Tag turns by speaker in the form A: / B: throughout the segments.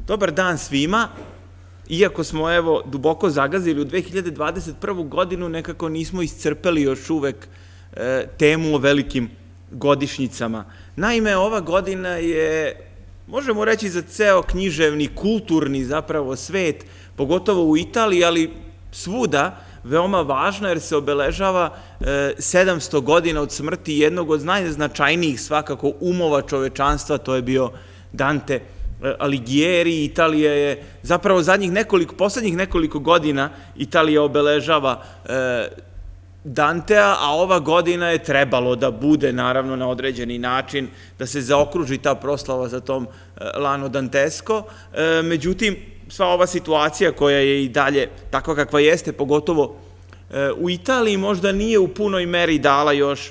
A: Dobar dan svima, iako smo evo duboko zagazili u 2021. godinu, nekako nismo iscrpeli još uvek temu o velikim godišnjicama. Naime, ova godina je, možemo reći, za ceo književni, kulturni zapravo svet, pogotovo u Italiji, ali svuda, veoma važna jer se obeležava 700 godina od smrti jednog od najznačajnijih svakako umova čovečanstva, to je bio Dante Alighieri. Italija je zapravo poslednjih nekoliko godina Italija obeležava Dantea, a ova godina je trebalo da bude naravno na određeni način, da se zaokruži ta proslava za tom L'anno dantesco. Međutim, sva ova situacija koja je i dalje takva kakva jeste, pogotovo u Italiji, možda nije u punoj meri dala još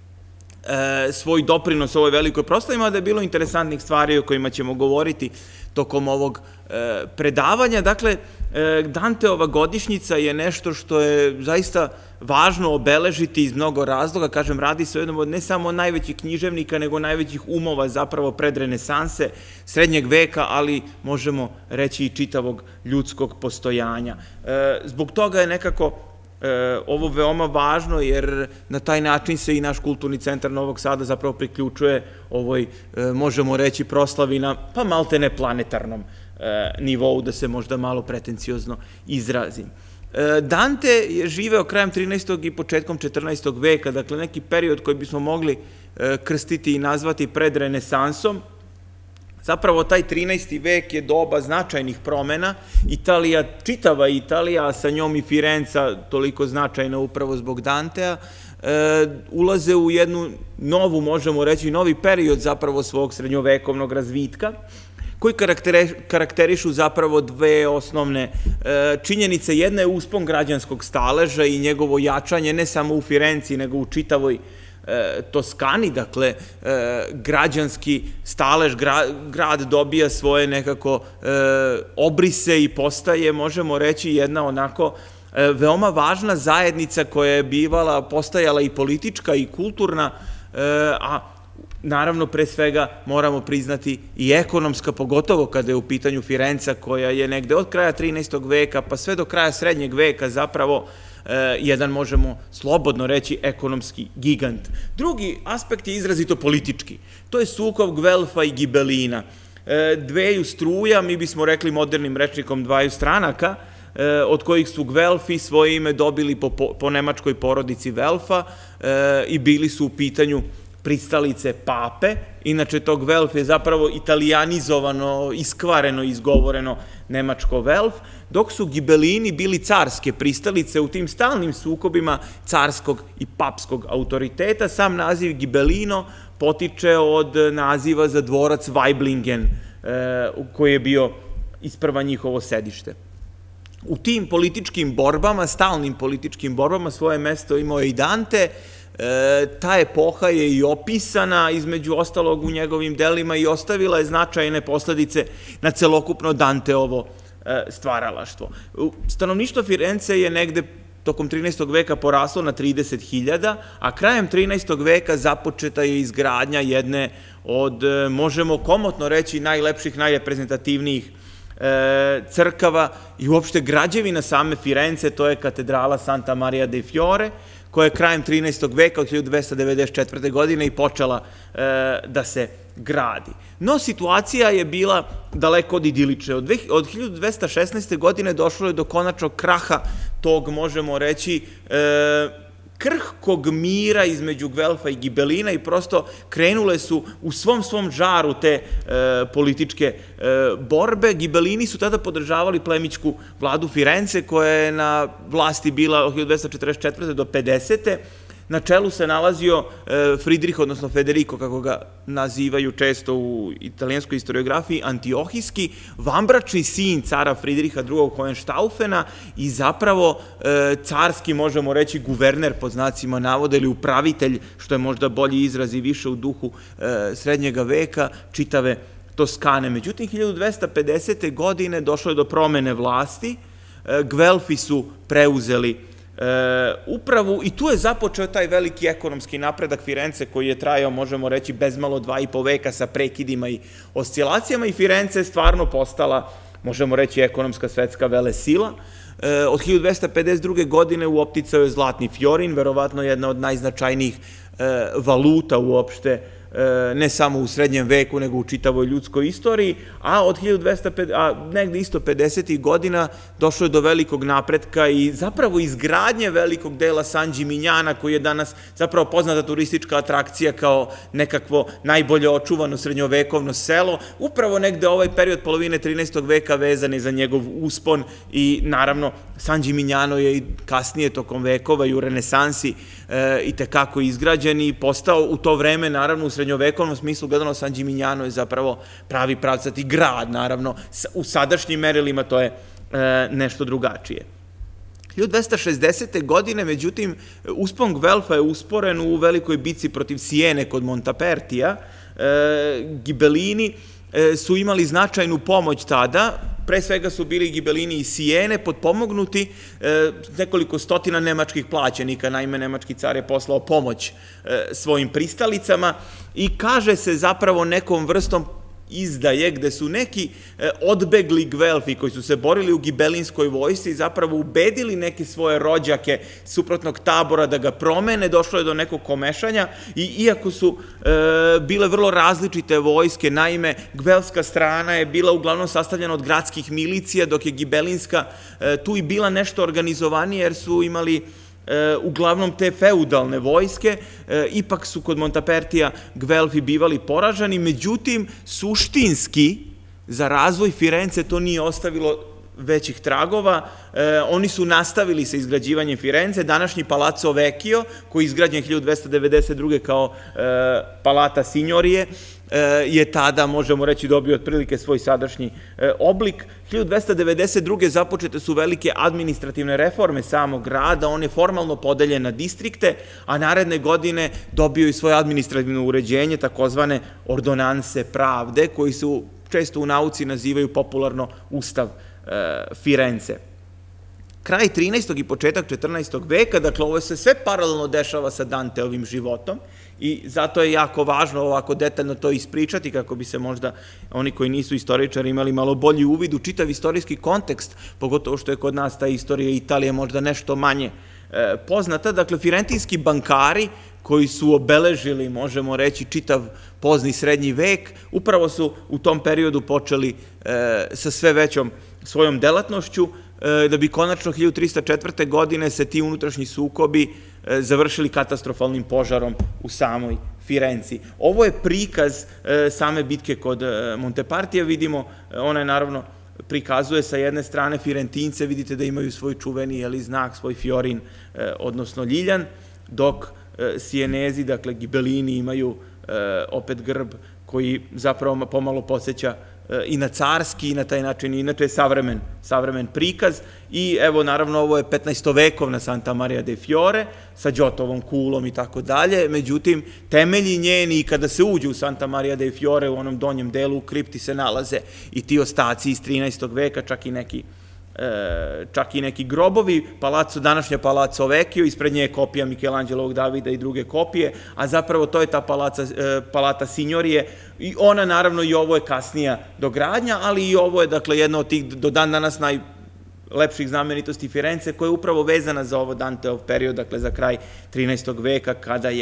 A: svoj doprinos ovoj velikoj proslavi, mada je bilo interesantnih stvari o kojima ćemo govoriti tokom ovog predavanja. Dakle, Danteova godišnjica je nešto što je zaista važno obeležiti iz mnogo razloga. Kažem, radi se o jednom od ne samo najvećih književnika, nego najvećih umova zapravo pred renesanse, srednjeg veka, ali možemo reći i čitavog ljudskog postojanja. Zbog toga je nekako ovo veoma važno, jer na taj način se i naš kulturni centar Novog Sada zapravo priključuje ovoj, možemo reći, proslavi na pa maltene planetarnom nivou, da se možda malo pretenciozno izrazim. Dante je živeo krajem 13. i početkom 14. veka, dakle neki period koji bismo mogli krstiti i nazvati pred renesansom. Zapravo taj 13. vek je doba značajnih promena. Italija, čitava Italija, a sa njom i Firenca, toliko značajna upravo zbog Dantea, ulaze u jednu novu, možemo reći, novi period zapravo svog srednjovekovnog razvitka, koji karakterišu zapravo dve osnovne činjenice. Jedna je uspon građanskog staleža i njegovo jačanje ne samo u Firenci, nego u čitavoj Toskani. Dakle, građanski stalež, grad dobija svoje nekako obrise i postaje, možemo reći, jedna onako veoma važna zajednica koja je postajala i politička i kulturna, a naravno, pre svega, moramo priznati i ekonomska, pogotovo kada je u pitanju Firenca, koja je negde od kraja 13. veka pa sve do kraja srednjeg veka zapravo jedan, možemo slobodno reći, ekonomski gigant. Drugi aspekt je izrazito politički. To je sukob Gvelfa i Gibelina. Dveju struja, mi bismo rekli modernim rečnikom dvaju stranaka, od kojih su Gvelfi svoje ime dobili po nemačkoj porodici Velfa i bili su u pitanju pristalice pape. Inače, to Gvelf je zapravo italijanizovano, iskvareno, izgovoreno nemačko Velf, dok su Gibelini bili carske pristalice u tim stalnim sukobima carskog i papskog autoriteta. Sam naziv Gibelino potiče od naziva za dvorac Weiblingen, koji je bio isprva njihovo sedište. U tim političkim borbama, stalnim političkim borbama, svoje mesto imao je i Dante. Ta epoha je i opisana, između ostalog, u njegovim delima i ostavila je značajne posledice na celokupno Danteovo stvaralaštvo. Stanovništvo Firence je negde tokom 13. veka poraslo na 30.000, a krajem 13. veka započeta je izgradnja jedne od, možemo komotno reći, najlepših, najreprezentativnijih crkava i uopšte građevina same Firence. To je katedrala Santa Maria dei Fiore, koja je krajem 13. veka od 1294. godine i počela da se gradi. No, situacija je bila daleko od idilične. Od 1216. godine došlo je do konačnog kraha tog, možemo reći, krhkog mira između Gvelfa i Gibelina i prosto krenule su u svom žaru te političke borbe. Gibelini su tada podržavali plemićku vladu Firence, koja je na vlasti bila od 1244. do 50. Na čelu se nalazio Fridrih, odnosno Federico, kako ga nazivaju često u italijanskoj historiografiji, Antiohijski, vanbračni sin cara Fridriha II. Hohenstaufena i zapravo carski, možemo reći, guverner, pod znacima navoda, ili upravitelj, što je možda bolji izraz i više u duhu srednjega veka, čitave Toskane. Međutim, 1250. godine došlo je do promene vlasti. Gvelfi su preuzeli Upravo i tu je započeo taj veliki ekonomski napredak Firence koji je trajao, možemo reći, bezmalo 2,5 veka sa prekidima i oscilacijama i Firenze je stvarno postala, možemo reći, ekonomska svetska velesila. Od 1252. godine u opticaju je zlatni fiorin, verovatno jedna od najznačajnijih valuta uopšte, ne samo u srednjem veku, nego u čitavoj ljudskoj istoriji, a od negde isto 50. godina došlo je do velikog napretka i zapravo izgradnje velikog dela San Gimignana, koji je danas zapravo poznata turistička atrakcija kao nekakvo najbolje očuvano srednjovekovno selo. Upravo negde ovaj period polovine 13. veka vezan je za njegov uspon i naravno San Gimignano je i kasnije tokom vekova i u renesansi i tekako izgrađen i postao u to vreme, naravno u srednjovekovnom smislu gledano, San Gimignano je zapravo pravi pravcati grad, naravno u sadašnjim merilima to je nešto drugačije. 1260. godine, međutim, uspon Gvelfa je usporen u velikoj bici protiv Sijene kod Montapertija. Gibelini su imali značajnu pomoć tada, pre svega su bili Gibelini i Sijene potpomognuti nekoliko stotina nemačkih plaćenika, naime nemački car je poslao pomoć svojim pristalicama i kaže se zapravo nekom vrstom izdaje gde su neki odbegli Gvelfi koji su se borili u gibelinskoj vojsci i zapravo ubedili neke svoje rođake suprotnog tabora da ga promene, došlo je do nekog komešanja i iako su bile vrlo različite vojske, naime gvelfska strana je bila uglavnom sastavljena od gradskih milicija, dok je gibelinska tu i bila nešto organizovanije jer su imali uglavnom te feudalne vojske, ipak su kod Montapertija Gvelfi bivali poražani, međutim, suštinski, za razvoj Firence to nije ostavilo većih tragova, oni su nastavili sa izgrađivanjem Firence, današnji Palazzo Vecchio, koji je izgrađen 1292. kao Palata Signorije, je tada, možemo reći, dobio otprilike svoj sadašnji oblik. 1292. započete su velike administrativne reforme samog grada, on je formalno podeljen na distrikte, a naredne godine dobio i svoje administrativno uređenje, takozvane ordonanse pravde, koji su često u nauci nazivaju popularno Ustav Firence. Kraj 13. i početak 14. veka, dakle ovo se sve paralelno dešava sa Danteovim životom i zato je jako važno ovako detaljno to ispričati kako bi se možda oni koji nisu istoričari imali malo bolji uvid u čitav istorijski kontekst, pogotovo što je kod nas ta istorija Italije možda nešto manje poznata. Dakle, firentinski bankari koji su obeležili, možemo reći, čitav pozni srednji vek, upravo su u tom periodu počeli sa sve većom svojom delatnošću, da bi konačno 1304. godine se ti unutrašnji sukobi završili katastrofalnim požarom u samoj Firenci. Ovo je prikaz same bitke kod Montepartija, vidimo, ona je naravno prikazuje sa jedne strane Firentince, vidite da imaju svoj čuveni znak, svoj fiorin, odnosno ljiljan, dok Sijenezi, dakle Gibelini, imaju opet grb koji zapravo pomalo podsjeća i na carski i na taj način, inače je savremen prikaz i evo naravno ovo je 15-vekovna Santa Maria de Fiore sa Đotovom kulom i tako dalje, međutim temelji njeni i kada se uđe u Santa Maria de Fiore u onom donjem delu u kripti se nalaze i ti ostaci iz 13. veka, čak i neki grobovi, današnja Palazzo Vecchio, ispred nje je kopija Michelangelovog Davida i druge kopije, a zapravo to je ta Palata Signorije i ona naravno i ovo je kasnija dogradnja, ali i ovo je dakle jedna od tih do dan danas najlepših znamenitosti Firence koja je upravo vezana za ovo Danteov period, dakle za kraj 13. veka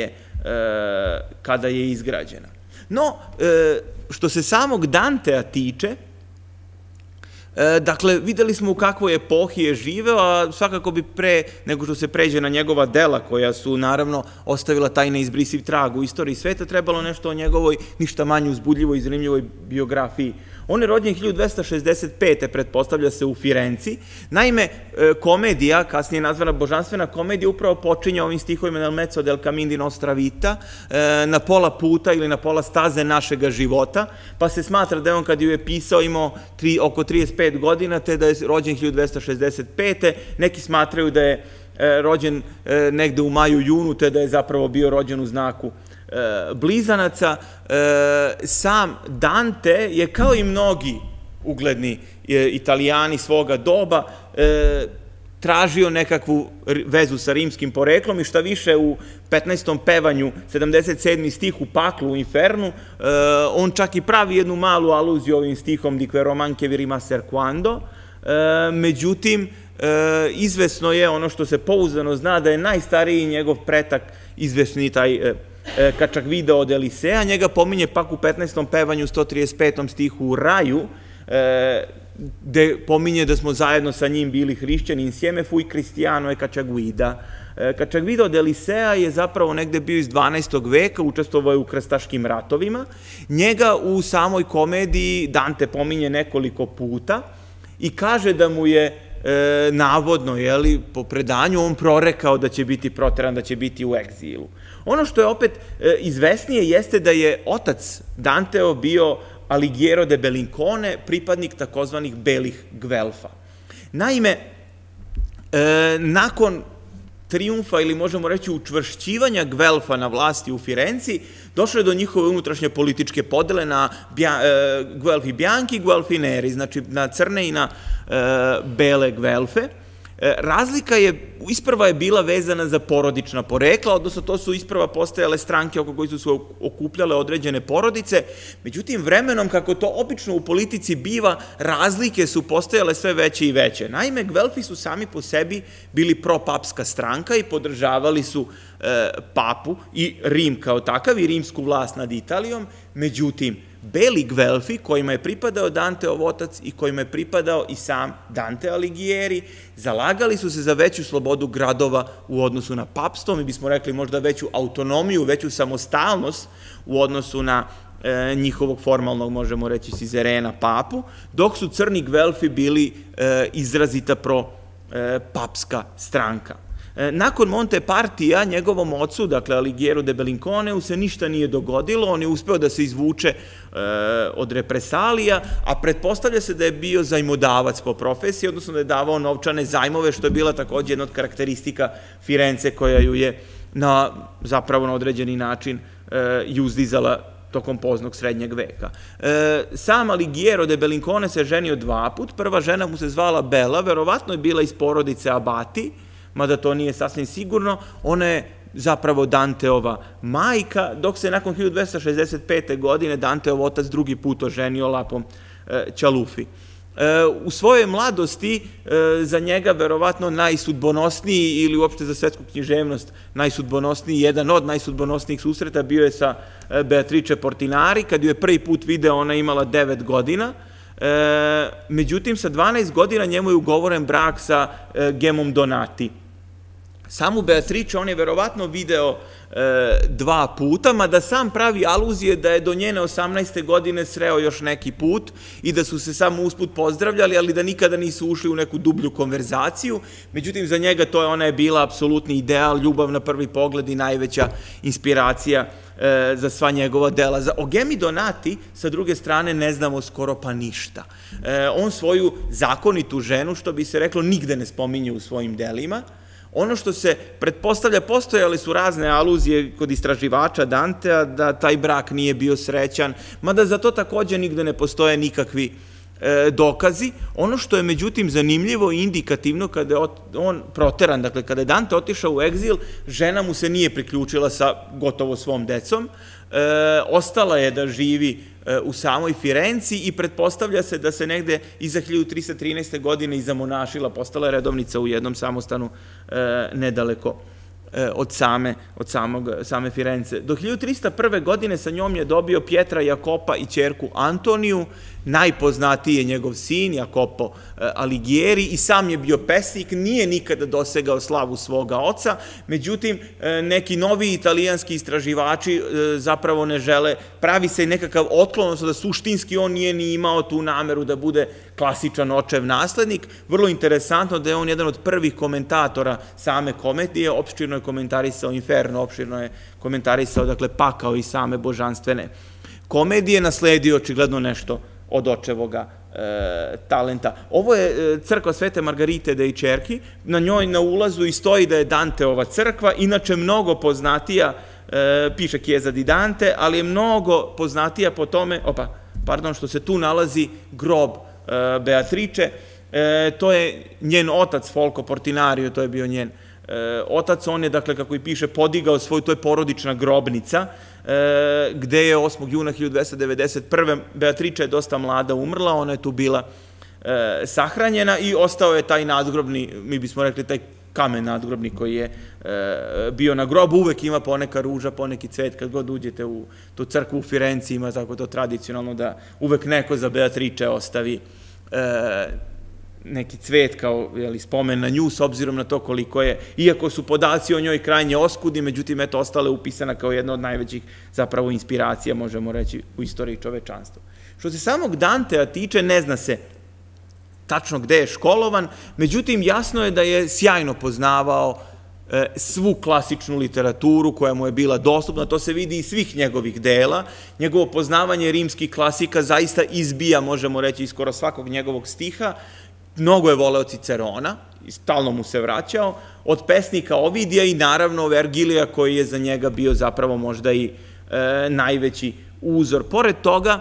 A: kada je izgrađena. No, što se samog Dantea tiče, dakle, videli smo u kakvoj epohi je živeo, a svakako bi pre nego što se pređe na njegova dela, koja su naravno ostavila taj neizbrisiv trag u istoriji sveta, trebalo nešto o njegovoj ništa manje uzbudljivoj i zanimljivoj biografiji. On je rođen 1265. pretpostavlja se u Firenci. Naime, komedija, kasnije nazvana božanstvena komedija, upravo počinje ovim stihovima nel mezzo del cammin di nostra vita, na pola puta ili na pola staze našega života, pa se smatra da je on kad ju je pisao imao oko 35 godina, te da je rođen 1265. Neki smatraju da je rođen negde u maju, junu, te da je zapravo bio rođen u znaku blizanaca. Sam Dante je kao i mnogi ugledni Italijani svoga doba tražio nekakvu vezu sa rimskim poreklom i šta više u 15. pevanju, 77. stih u Paklu, u Infernu, on čak i pravi jednu malu aluziju ovim stihom Dique romanche vi rimaser quando, međutim, izvesno je ono što se pouzdano zna da je najstariji njegov pretak izvesni taj Cacciaguida od Elisea, njega pominje pak u 15. pevanju 135. stihu u Raju, gde pominje da smo zajedno sa njim bili hrišćani, insieme fui cristiano e Cacciaguida. Cacciaguida od Elisea je zapravo negde bio iz 12. veka, učestvovao je u krstaškim ratovima. Njega u samoj komediji Dante pominje nekoliko puta i kaže da mu je navodno, po predanju, on prorekao da će biti proteran, da će biti u egzilu. Ono što je opet izvesnije jeste da je otac Danteo bio Alighiero de Bellincone, pripadnik takozvanih belih Gvelfa. Naime, nakon trijumfa ili možemo reći učvršćivanja Gvelfa na vlasti u Firenci, došlo je do njihove unutrašnje političke podele na Guelfi Bianchi i Guelfi Neri, znači na crne i na bele Gvelfe. Razlika je, isprva je bila vezana za porodična porekla, odnosno to su isprva postojale stranke oko koje su se okupljale određene porodice, međutim vremenom, kako to obično u politici biva, razlike su postojale sve veće i veće. Naime, Gvelfi su sami po sebi bili propapska stranka i podržavali su papu i Rim kao takav i rimsku vlast nad Italijom, međutim, beli Gvelfi, kojima je pripadao Danteov otac i kojima je pripadao i sam Dante Alighieri, zalagali su se za veću slobodu gradova u odnosu na papstvo, mi bismo rekli možda veću autonomiju, veću samostalnost u odnosu na njihovog formalnog, možemo reći, sizerena papu, dok su crni Gvelfi bili izrazita pro-papska stranka. Nakon Montepartija, njegovom ocu, dakle Alighiero de Bellinconeu, se ništa nije dogodilo, on je uspeo da se izvuče od represalija, a pretpostavlja se da je bio zajmodavac po profesiji, odnosno da je davao novčane zajmove, što je bila takođe jedna od karakteristika Firence koja ju je zapravo na određeni način uzdizala tokom poznog srednjeg veka. Sam Alighiero de Bellincone se ženio 2 puta, prva žena mu se zvala Bela, verovatno je bila iz porodice Abati, mada to nije sasvim sigurno, ona je zapravo Danteova majka, dok se nakon 1265. godine Danteov otac drugi put oženio Lapom Cialuffi. U svojoj mladosti za njega verovatno najsudbonosniji ili uopšte za svetsku književnost najsudbonosniji, jedan od najsudbonosnijih susreta bio je sa Beatrice Portinari, kad ju je prvi put video ona imala 9 godina, međutim sa 12 godina njemu je ugovoren brak sa Gemom Donati. Samu Beatrice on je verovatno video 2 puta, mada sam pravi aluzije da je do njene 18. godine sreo još neki put i da su se samo usput pozdravljali, ali da nikada nisu ušli u neku dublju konverzaciju. Međutim, za njega ona je bila apsolutni ideal, ljubav na prvi pogled i najveća inspiracija za sva njegova dela. O Gemi Donati, sa druge strane, ne znamo skoro pa ništa. On svoju zakonitu ženu, što bi se reklo, nigde ne spominje u svojim delima. Ono što se pretpostavlja, postojale su razne aluzije kod istraživača Dantea da taj brak nije bio srećan, mada za to takođe nigde ne postoje nikakvi dokazi. Ono što je međutim zanimljivo i indikativno, kada je on proteran, dakle kada je Dante otišao u egzil, žena mu se nije priključila sa gotovo svom decom, ostala je da živi u samoj Firenci i pretpostavlja se da se negde iza 1313. godine i zamonašila, postala je redovnica u jednom samostanu nedaleko od same Firence. Do 1301. godine sa njom je dobio Pietra Jacopa i ćerku Antoniju, najpoznatiji je njegov sin, Jacopo Alighieri, i sam je bio pesnik, nije nikada dosegao slavu svoga oca, međutim, neki novi italijanski istraživači zapravo ne žele, pravi se nekakav otklon, odnosno da suštinski on nije ni imao tu nameru da bude klasičan očev naslednik. Vrlo interesantno da je on jedan od prvih komentatora same komedije, opširno je komentarisao Inferno, opširno je komentarisao, dakle, pakao i same božanstvene komedije, nasledio očigledno nešto od očevoga talenta. Ovo je crkva Svete Margarite dei Cerchi, na njoj na ulazu i stoji da je Danteova crkva, inače mnogo poznatija, piše Chiesa di Dante, ali je mnogo poznatija po tome, što se tu nalazi grob Beatrice. To je njen otac, Folko Portinario, to je bio njen otac. On je, dakle, kako i piše, podigao svoju, to je porodična grobnica, gde je 8. juna 1291. Beatrice je dosta mlada umrla, ona je tu bila sahranjena i ostao je taj nadgrobni, mi bismo rekli, taj kamen nadgrobni koji je bio na grobu. Uvek ima poneka ruža, poneki cvet, kad god uđete u tu crkvu u Firenci, ima tako to tradicionalno da uvek neko za Beatrice ostavi neki cvet kao spomen na nju, s obzirom na to koliko je, iako su podaci o njoj krajnje oskudni, međutim, eto, ostala je upisana kao jedna od najvećih zapravo inspiracija, možemo reći, u istoriji čovečanstva. Što se samog Dantea tiče, ne zna se tačno gde je školovan, međutim, jasno je da je sjajno poznavao svu klasičnu literaturu koja mu je bila dostupna, to se vidi iz svih njegovih dela. Njegovo poznavanje rimskih klasika zaista izbija, možemo reći, iz skoro svakog njegovog stiha. Mnogo je voleo Cicerona, stalno mu se vraćao, od pesnika Ovidija i naravno Vergilija, koji je za njega bio zapravo možda i najveći uzor. Pored toga,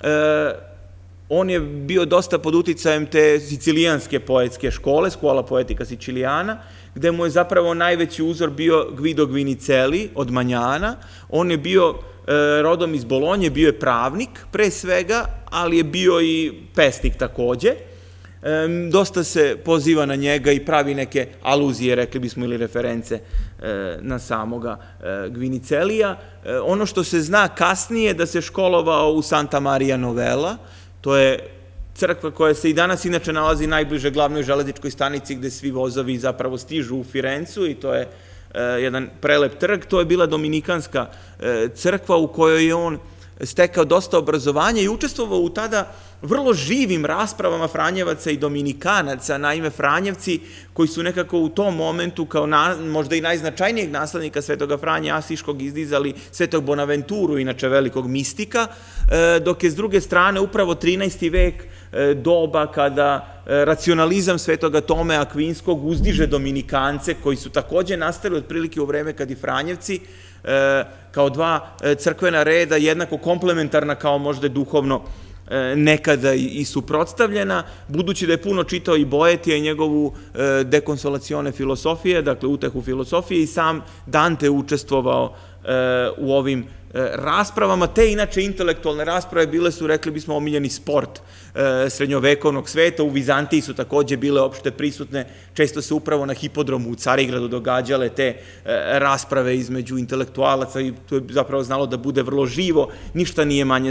A: on je bio dosta pod uticajem te sicilijanske poetske škole, Scuola Poetica Siciliana, gde mu je zapravo najveći uzor bio Guido Guinicelli od Manjana. On je bio rodom iz Bolonje, bio je pravnik pre svega, ali je bio i pesnik takođe. Dosta se poziva na njega i pravi neke aluzije, rekli bismo, ili reference na samoga Guinicellija. Ono što se zna kasnije da se školovao u Santa Maria Novella, to je crkva koja se i danas inače nalazi najbliže glavnoj železničkoj stanici gde svi vozovi zapravo stižu u Firencu i to je jedan prelep trg. To je bila dominikanska crkva u kojoj je on stekao dosta obrazovanja i učestvovao u tada vrlo živim raspravama Franjevaca i Dominikanaca. Naime, Franjevci koji su nekako u tom momentu kao možda i najznačajnijeg naslednika Svetoga Franje Asiškog izdizali Svetog Bonaventuru, inače velikog mistika, dok je s druge strane upravo 13. vek doba kada racionalizam Svetoga Tome Akvinskog uzdiže Dominikance, koji su takođe nastali otprilike u vreme kad i Franjevci, kao dva crkvena reda, jednako komplementarna kao možda duhovno nekada i suprotstavljena, budući da je puno čitao i Boetija i njegovu dekonsolacione filosofije, dakle utehu filosofije, i sam Dante učestvovao u ovim raspravama. Te inače intelektualne rasprave bile su, rekli bismo, omiljeni sport srednjovekovnog sveta. U Vizantiji su takođe bile opšte prisutne, često se upravo na hipodromu u Carigradu događale te rasprave između intelektualaca i to je zapravo znalo da bude vrlo živo, ništa nije manje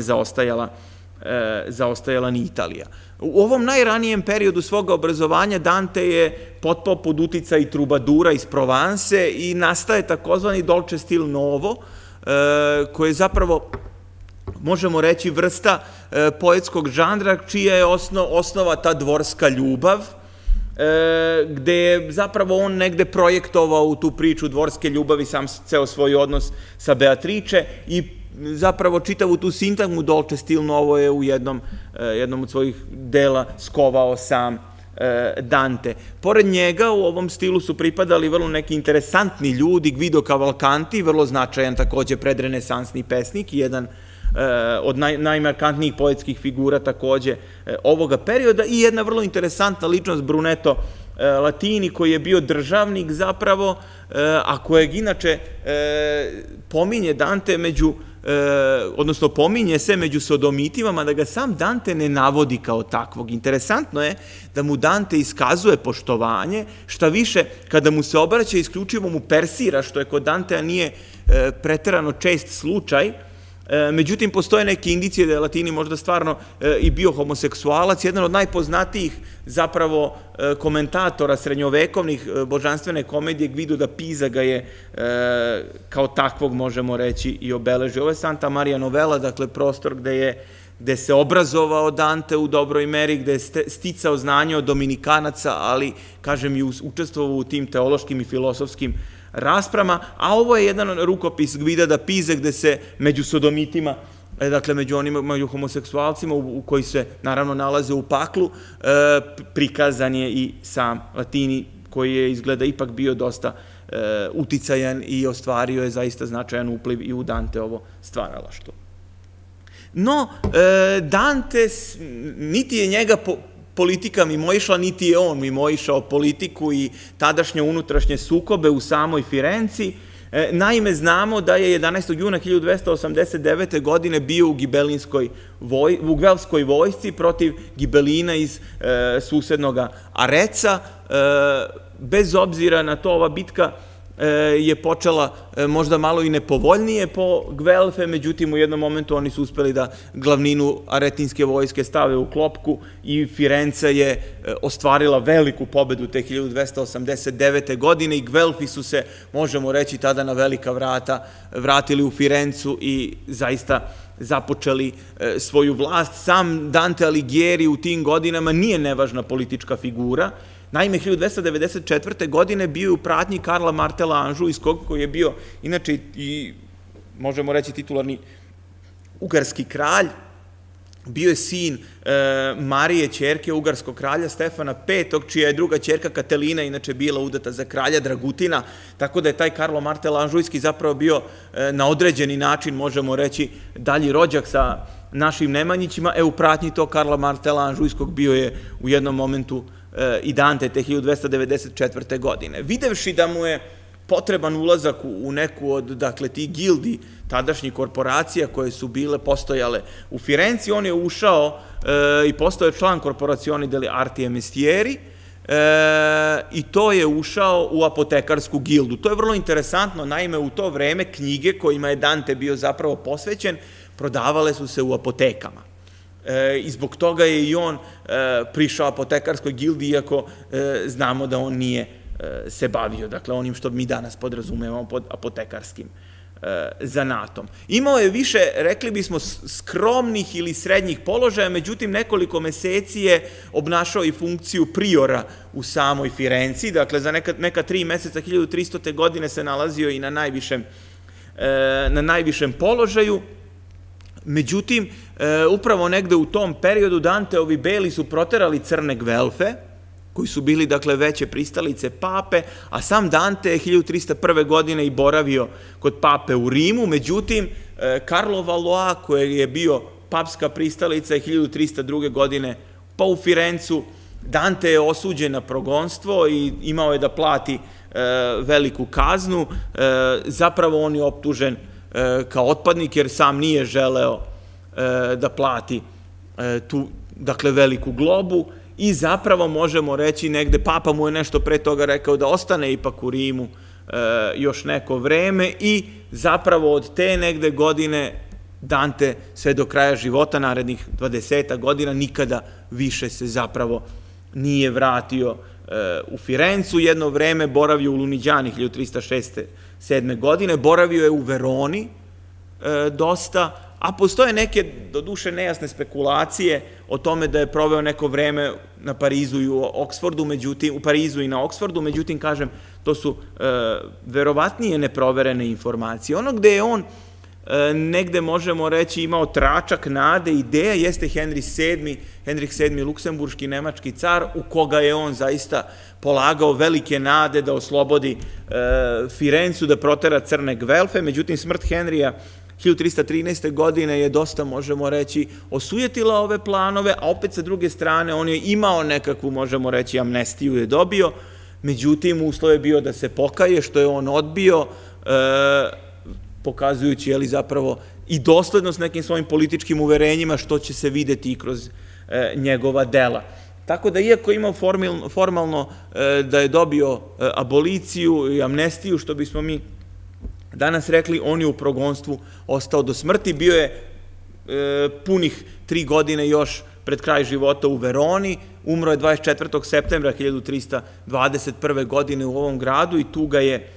A: zaostajala ni Italija. U ovom najranijem periodu svoga obrazovanja Dante je potpao pod uticaj trubadura iz Provanse i nastaje takozvani dolce stil novo, koji je zapravo, možemo reći, vrsta poetskog žanra čija je osnova ta dvorska ljubav, gde je zapravo on negde projektovao u tu priču dvorske ljubavi sam ceo svoj odnos sa Beatrice i zapravo čitavu tu sintagmu dolce stil novo je u jednom od svojih dela skovao sam Dante. Pored njega u ovom stilu su pripadali vrlo neki interesantni ljudi, Guido Cavalcanti, vrlo značajan takođe predrenesansni pesnik i jedan od najmarkantnijih poetskih figura takođe ovoga perioda, i jedna vrlo interesantna ličnost Brunetto Latini, koji je bio državnik zapravo, a kojeg inače pominje Dante odnosno pominje se među sodomitima, mada ga sam Dante ne navodi kao takvog. Interesantno je da mu Dante iskazuje poštovanje, šta više, kada mu se obraća, isključivo mu persira, što je kod Dantea nije preterano čest slučaj. Međutim, postoje neke indicije da je Latini možda stvarno i bio homoseksualac. Jedan od najpoznatijih zapravo komentatora srednjovekovnih božanstvene komedije, Guido da Pisa, ga je kao takvog, možemo reći, i obeležio. Ovo je Santa Maria Novella, dakle prostor gde se obrazovao Dante u dobroj meri, gde je sticao znanje od Dominikanaca, ali, kažem, i učestvovao u tim teološkim i filosofskim raspravama, a ovo je jedan rukopis Guida da Pisa gde se među sodomitima, dakle među homoseksualcima u koji se naravno nalaze u paklu, prikazan je i sam Latini, koji je izgleda ipak bio dosta uticajan i ostvario je zaista značajan upliv i u Danteovo stvaralaštvo. No, Dante, niti je njega politika mimoišla, niti je on mimoišao politiku i tadašnje unutrašnje sukobe u samoj Firenci. Naime, znamo da je 11. juna 1289. godine bio u Gvelfskoj vojsci protiv Gibelina iz susednog Areca. Bez obzira na to, ova bitka je počela možda malo i nepovoljnije po Gvelfe, međutim u jednom momentu oni su uspeli da glavninu aretinske vojske stave u klopku i Firenca je ostvarila veliku pobedu te 1289. godine i Gvelfi su se, možemo reći, tada na velika vrata vratili u Firencu i zaista započeli svoju vlast. Sam Dante Alighieri u tim godinama nije nevažna politička figura. Naime, 1294. godine bio je u pratnji Karla Martela Anžujskog, koji je bio, inače, i možemo reći titularni ugarski kralj. Bio je sin Marije, ćerke ugarskog kralja Stefana V, čija je druga ćerka Katelina inače bila udata za kralja Dragutina, tako da je taj Karlo Martel Anžujski zapravo bio na određeni način, možemo reći, dalji rođak sa našim Nemanjićima. U pratnji tog Karla Martela Anžujskog bio je u jednom momentu i Dante te 1294. godine. Videvši da mu je potreban ulazak u neku od, dakle, tih gildi tadašnjih korporacija koje su bile postojale u Firenci, on je ušao i postao je član Corporazioni delle Arti e Mestieri i to je ušao u apotekarsku gildu. To je vrlo interesantno, naime u to vreme knjige kojima je Dante bio zapravo posvećen prodavale su se u apotekama. I zbog toga je i on prišao apotekarskoj gildi, iako znamo da on nije se bavio, dakle, onim što mi danas podrazumevamo pod apotekarskim zanatom. Imao je više, rekli bismo, skromnih ili srednjih položaja, međutim, nekoliko meseci je obnašao i funkciju priora u samoj Firenci, dakle, za neka 3 meseca 1300. godine se nalazio i na najvišem položaju. Međutim, upravo negde u tom periodu Danteovi beli su proterali crne Gvelfe, koji su bili, dakle, veće pristalice pape, a sam Dante je 1301. godine i boravio kod pape u Rimu. Međutim, Karlo Valois, koji je bio papska pristalica, je 1302. godine pa u Firencu. Dante je osuđen na progonstvo i imao je da plati veliku kaznu. Zapravo on je optužen kao otpadnik, jer sam nije želeo da plati tu, dakle, veliku globu i zapravo možemo reći negde, papa mu je nešto pre toga rekao da ostane ipak u Rimu još neko vreme i zapravo od te negde godine Dante sve do kraja života, narednih 20 godina, nikada više se zapravo nije vratio u Firencu. Jedno vreme boravio u Lunigiani 1306-1307. godine, boravio je u Veroni dosta, a postoje neke, doduše nejasne spekulacije o tome da je proveo neko vreme na Parizu i u Oksfordu, u Parizu i na Oksfordu, međutim, kažem, to su verovatnije neproverene informacije. Ono gde je on negde, možemo reći, imao tračak nade, ideja, jeste Henrik VII, luksemburški nemački car, u koga je on zaista polagao velike nade da oslobodi Firencu, da protera crne Gvelfe. Međutim, smrt Henrija 1313. godine je dosta, možemo reći, osujetila ove planove, a opet sa druge strane on je imao nekakvu, možemo reći, amnestiju je dobio, međutim, uslov je bio da se pokaje, što je on odbio, pokazujući, jeli, zapravo i doslednost nekim svojim političkim uverenjima, što će se videti i kroz njegova dela. Tako da, iako je imao formalno da je dobio aboliciju i amnestiju, što bismo mi danas rekli, on je u progonstvu ostao do smrti. Bio je punih 3 godine još pred kraj života u Veroni, umro je 24. septembra 1321. godine u ovom gradu i tu ga je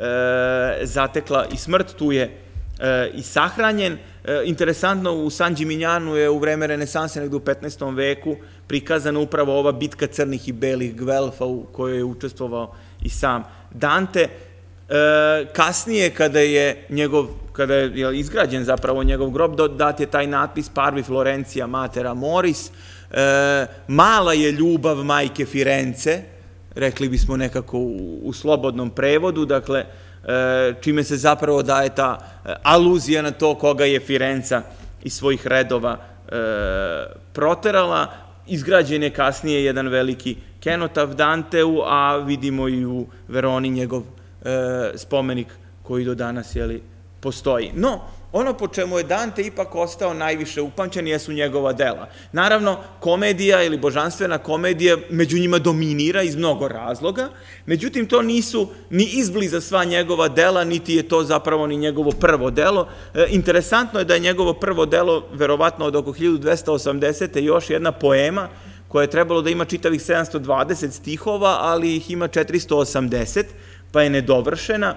A: zatekla i smrt, tu je i sahranjen. Interesantno, u San Gimignanu je u vreme renesanse, negde u 15. veku, prikazana upravo ova bitka crnih i belih Gvelfa u kojoj je učestvovao i sam Dante. Kasnije, kada je izgrađen zapravo njegov grob, dat je taj natpis Parvi Florentia Mater Amoris, mala je ljubav majke Firence, rekli bismo nekako u slobodnom prevodu, dakle, čime se zapravo daje ta aluzija na to koga je Firenca iz svojih redova proterala. izgrađen je kasnije jedan veliki kenotaf Danteu, a vidimo i u Veroni njegov spomenik koji do danas postoji. No, ono po čemu je Dante ipak ostao najviše upamćen jesu njegova dela. Naravno, komedija ili božanstvena komedija među njima dominira iz mnogo razloga, međutim, to nisu ni izbliza sva njegova dela, niti je to zapravo ni njegovo prvo delo. Interesantno je da je njegovo prvo delo, verovatno od oko 1280. još jedna poema, koja je trebalo da ima čitavih 720 stihova, ali ih ima 480, pa je nedovršena.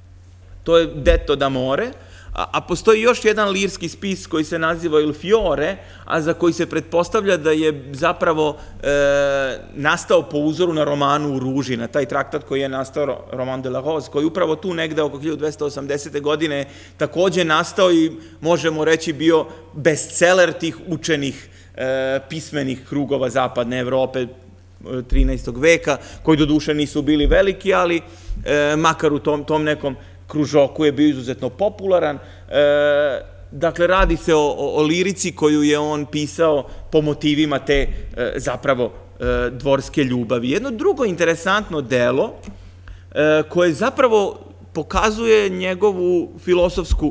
A: To je Detto d'amore, a postoji još jedan lirski spis koji se naziva Il fiore, a za koji se pretpostavlja da je zapravo nastao po uzoru na romanu U ruži, na taj traktat koji je nastao, Roman de la Rose, koji upravo tu negde oko 1280. godine takođe nastao i možemo reći bio bestseller tih učenih pismenih krugova zapadne Evrope 13. veka, koji do duše nisu bili veliki, ali makar u tom nekom kružoku je bio izuzetno popularan. Dakle, radi se o lirici koju je on pisao po motivima te zapravo dvorske ljubavi. Jedno drugo interesantno delo koje zapravo pokazuje njegovu filosofsku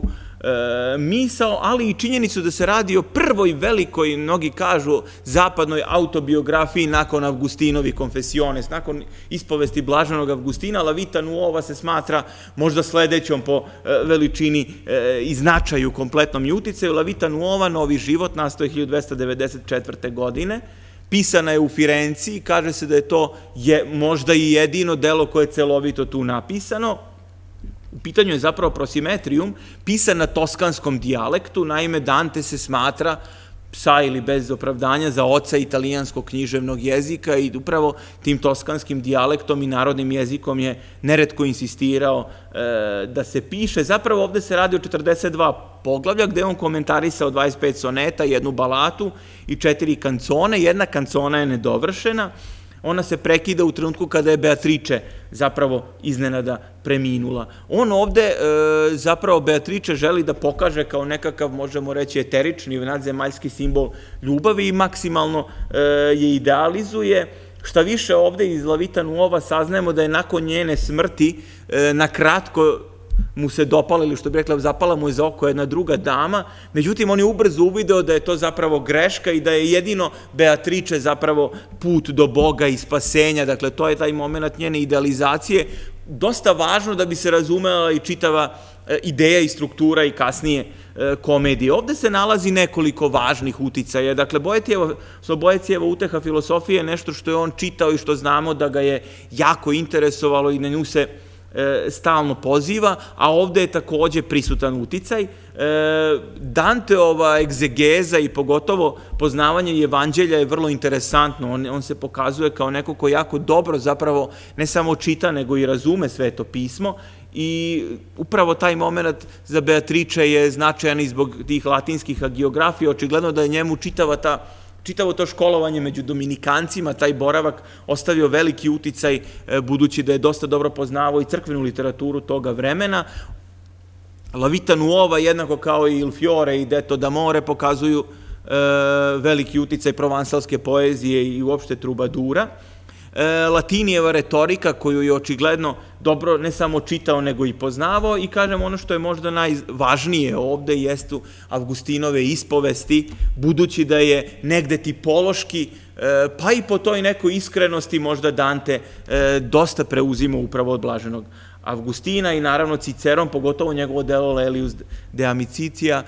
A: misao, ali i činjenicu da se radi o prvoj velikoj, mnogi kažu, zapadnoj autobiografiji nakon Avgustinovi Confessiones, nakon ispovesti blaženog Avgustina. La Vita Nuova se smatra možda sledećom po veličini i značaju kompletnom i uticaju. La Vita Nuova, Novi život, nastao je 1294. godine. Pisana je u Firenci, kaže se da je to možda i jedino delo koje je celovito tu napisano. U pitanju je zapravo Prosimetrium, pisan na toskanskom dijalektu. Naime, Dante se smatra, sa ili bez opravdanja, za oca italijanskog književnog jezika i upravo tim toskanskim dijalektom i narodnim jezikom je neretko insistirao da se piše. Zapravo ovde se radi o 42 poglavlja gde on komentarisao 25 soneta, jednu balatu i 4 kancone. Jedna kancona je nedovršena. Ona se prekida u trenutku kada je Beatrice zapravo iznenada preminula. On ovde zapravo Beatrice želi da pokaže kao nekakav, možemo reći, eterični, nadzemaljski simbol ljubavi i maksimalno je idealizuje. Šta više, ovde iz La Vita Nuova saznajemo da je nakon njene smrti na kratko mu se dopala, ili što bi rekla, zapala mu je za oko jedna druga dama, međutim, on je ubrzo uvideo da je to zapravo greška i da je jedino Beatrice zapravo put do Boga i spasenja. Dakle, to je taj moment njene idealizacije, dosta važno da bi se razumela i čitava ideja i struktura i kasnije komedije. Ovde se nalazi nekoliko važnih uticaja. Dakle, Boetijeva uteha filosofije je nešto što je on čitao i što znamo da ga je jako interesovalo i na nju se stalno poziva, a ovde je takođe prisutan uticaj. Danteova egzegeza i pogotovo poznavanje evanđelja je vrlo interesantno. On se pokazuje kao neko ko jako dobro zapravo ne samo čita, nego i razume Sveto pismo i upravo taj moment za Beatrice je značajan i zbog tih latinskih hagiografija. Očigledno da je njemu čitavo to školovanje među dominikancima, taj boravak, ostavio veliki uticaj, budući da je dosta dobro poznavao i crkvenu literaturu toga vremena. La Vita Nuova, jednako kao i Il fiore i Detto d'amore, pokazuju veliki uticaj provansalske poezije i uopšte trubadura. Latinijeva retorika, koju je očigledno dobro ne samo čitao, nego i poznavao, i kažem, ono što je možda najvažnije ovde jestu Avgustinove ispovesti, budući da je negde tipološki, pa i po toj nekoj iskrenosti možda Dante dosta preuzimao upravo od blaženog Avgustina i naravno Ciceron, pogotovo njegovo delo Laelius de Amicitia,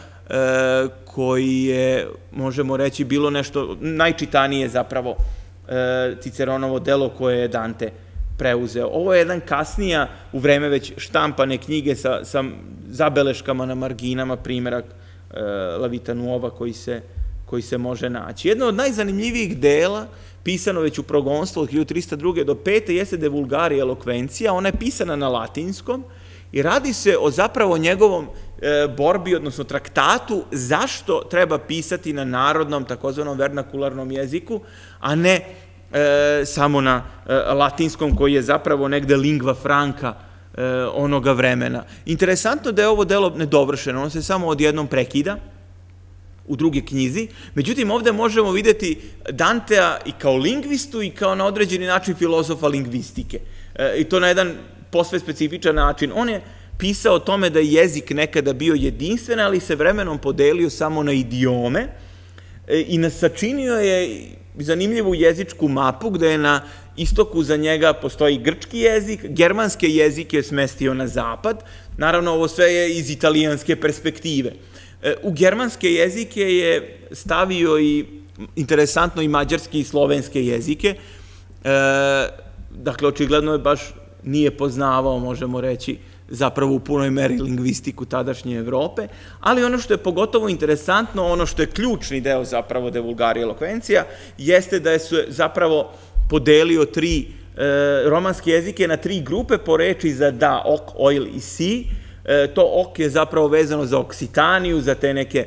A: koji je, možemo reći, bilo nešto najčitanije zapravo Ciceronovo delo koje je Dante preuzeo. Ovo je jedan kasnija, u vreme već štampane knjige sa zabeleškama na marginama, primerak La Vita Nuova koji se može naći. Jedno od najzanimljivijih dela, pisano već u progonstvu od 1302. do 5. jeste De Vulgari Eloquentia. Ona je pisana na latinskom i radi se o zapravo njegovom borbi, odnosno traktatu, zašto treba pisati na narodnom, takozvanom vernakularnom jeziku, a ne samo na latinskom, koji je zapravo negde lingva franca onoga vremena. Interesantno da je ovo delo nedovršeno, ono se samo odjednom prekida u druge knjizi. Međutim, ovde možemo videti Dantea i kao lingvistu i kao na određeni način filozofa lingvistike. I to na jedan posve specifičan način. On je pisao o tome da je jezik nekada bio jedinstven, ali se vremenom podelio samo na idiome i sačinio je zanimljivu jezičku mapu gde je na istoku za njega postoji grčki jezik, germanske jezike je smestio na zapad. Naravno, ovo sve je iz italijanske perspektive. U germanske jezike je stavio i, interesantno, i mađarske i slovenske jezike. Dakle, očigledno je baš nije poznavao, možemo reći, zapravo u punoj meri lingvistiku tadašnje Evrope, ali ono što je pogotovo interesantno, ono što je ključni deo zapravo De Vulgaria Eloquentia, jeste da je zapravo podelio romanske jezike na 3 grupe po reči za da, ok, oil i si. To ok je zapravo vezano za Oksitaniju, za te neke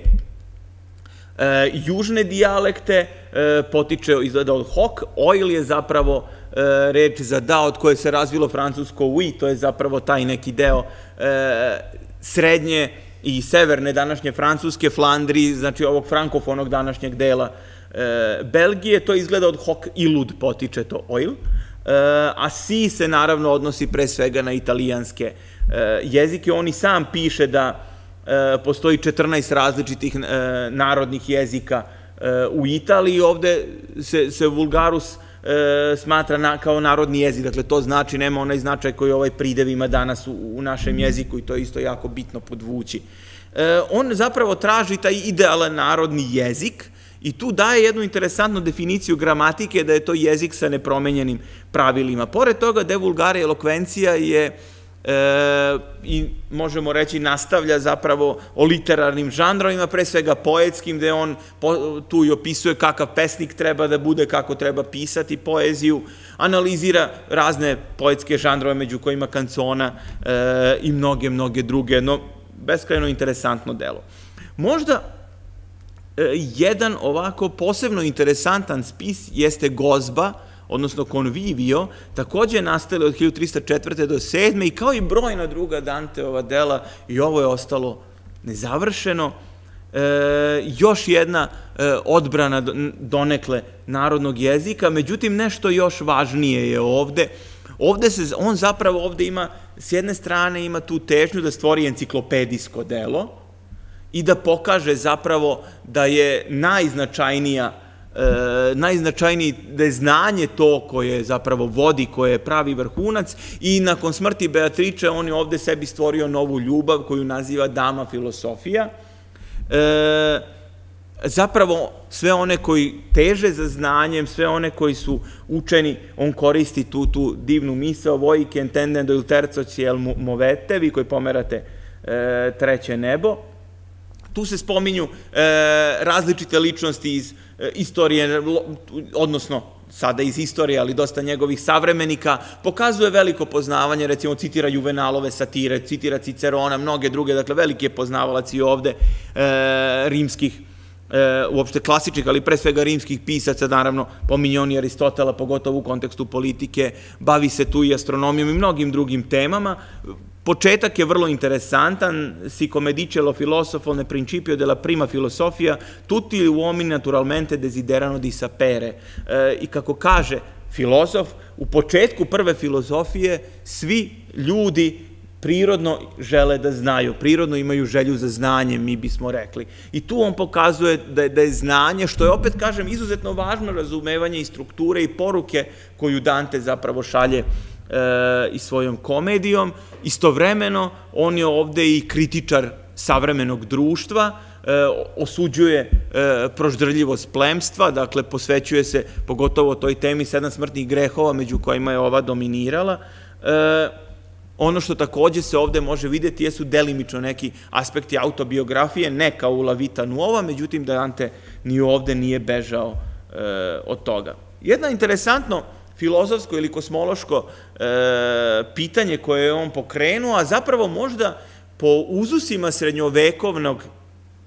A: južne dijalekte, potiče izgleda od hok, oil je zapravo reč za da, od koje se razvilo francusko oui, to je zapravo taj neki deo srednje i severne današnje Francuske, Flandriji, znači ovog frankofonog današnjeg dela Belgije, to izgleda od hok i lud potiče to oil, a si se naravno odnosi pre svega na italijanske jezike. On i sam piše da postoji 14 različitih narodnih jezika u Italiji. Ovde se vulgarus smatra kao narodni jezik, dakle to znači nema onaj značaj koji ovaj pridev ima danas u našem jeziku i to je isto jako bitno podvući. On zapravo traži taj idealan narodni jezik i tu daje jednu interesantnu definiciju gramatike da je to jezik sa nepromenjenim pravilima. Pored toga, De Vulgaria Eloquentia je i možemo reći nastavlja zapravo o literarnim žanrovima, pre svega poetskim, gde on tu i opisuje kakav pesnik treba da bude, kako treba pisati poeziju, analizira razne poetske žanrove, među kojima kancona i mnoge druge, jedno beskrajno interesantno delo. Možda jedan ovako posebno interesantan spis jeste Gozba, odnosno Convivio, takođe je nastalo od 1304. do 7. i kao i brojna druga Danteova dela, i ovo je ostalo nezavršeno. Još jedna odbrana donekle narodnog jezika, međutim nešto još važnije je ovde. On zapravo ovde ima, s jedne strane ima tu težnju da stvori enciklopedijsko delo i da pokaže zapravo da je najznačajniji, da je znanje to koje zapravo vodi, koje je pravi vrhunac, i nakon smrti Beatrice on je ovde sebi stvorio novu ljubav koju naziva Dama Filosofija. Zapravo sve one koji teže za znanjem, sve one koji su učeni, on koristi tu divnu misao voi che intendendo il terzo ciel movete, vi koji pomerate treće nebo. Tu se spominju različite ličnosti iz istorije, odnosno sada iz istorije, ali dosta njegovih savremenika, pokazuje veliko poznavanje, recimo citira Juvenalove satire, citira Cicerona, mnoge druge, dakle veliki je poznavalac i ovde rimskih, uopšte klasičnih, ali pre svega rimskih pisaca, naravno pominje on i Aristotela, pogotovo u kontekstu politike, bavi se tu i astronomijom i mnogim drugim temama. Početak je vrlo interesantan, si come dice lo filosofo nel principio della prima filosofia, tutti gli uomini naturalmente desiderano di sapere. I kako kaže filozof, u početku prve filozofije svi ljudi prirodno žele da znaju, prirodno imaju želju za znanjem, mi bismo rekli. I tu on pokazuje da je znanje, što je, opet kažem, izuzetno važno razumevanje i strukture i poruke koju Dante zapravo šalje i svojom komedijom. Istovremeno, on je ovde i kritičar savremenog društva, osuđuje proždrljivost plemstva, dakle posvećuje se pogotovo toj temi 7 smrtnih grehova, među kojima je ova dominirala. Ono što takođe se ovde može videti jesu delimično neki aspekti autobiografije, ne kao u La Vita Nuova, međutim Dante ni ovde nije bežao od toga. Jedno interesantno filozofsko ili kosmološko pitanje koje je on pokrenuo, a zapravo možda po uzusima srednjovekovnog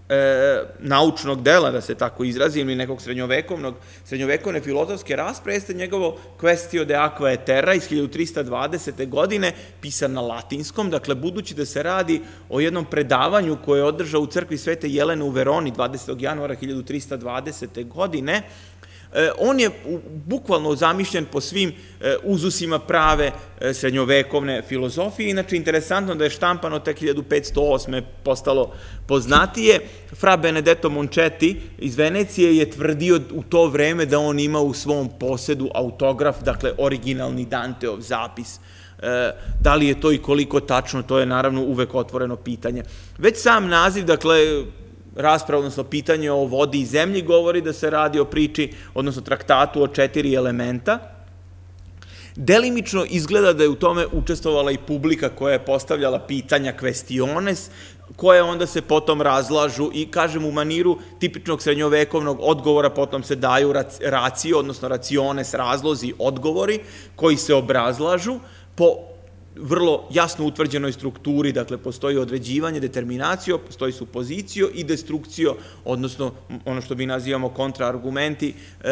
A: naučnog dela, da se tako izrazim, ili nekog srednjovekovne filozofske rasprave, jeste njegovo Quaestio de aqua et terra iz 1320. godine, pisan na latinskom, dakle, budući da se radi o jednom predavanju koje je održao u crkvi Svete Jelene u Veroni 20. januara 1320. godine, on je bukvalno zamišljen po svim uzusima prave srednjovekovne filozofije. Inače, interesantno da je štampano tek 1508. postalo poznatije. Fra Benedetto Moncetti iz Venecije je tvrdio u to vreme da on ima u svom posedu autograf, dakle, originalni Danteov zapis. Da li je to i koliko tačno, to je naravno uvek otvoreno pitanje. Već sam naziv, dakle, rasprava, odnosno pitanje o vodi i zemlji, govori da se radi o priči, odnosno traktatu o 4 elementa. Delimično izgleda da je u tome učestvovala i publika koja je postavljala pitanja questiones, koje onda se potom razlažu i, kažem, u maniru tipičnog srednjovekovnog odgovora, potom se daju ratio, odnosno raciones, razlozi, odgovori, koji se obrazlažu po vrlo jasno utvrđenoj strukturi, dakle, postoji određivanje, determinacio, postoji supozicio i destrukcio, odnosno ono što mi nazivamo kontraargumenti.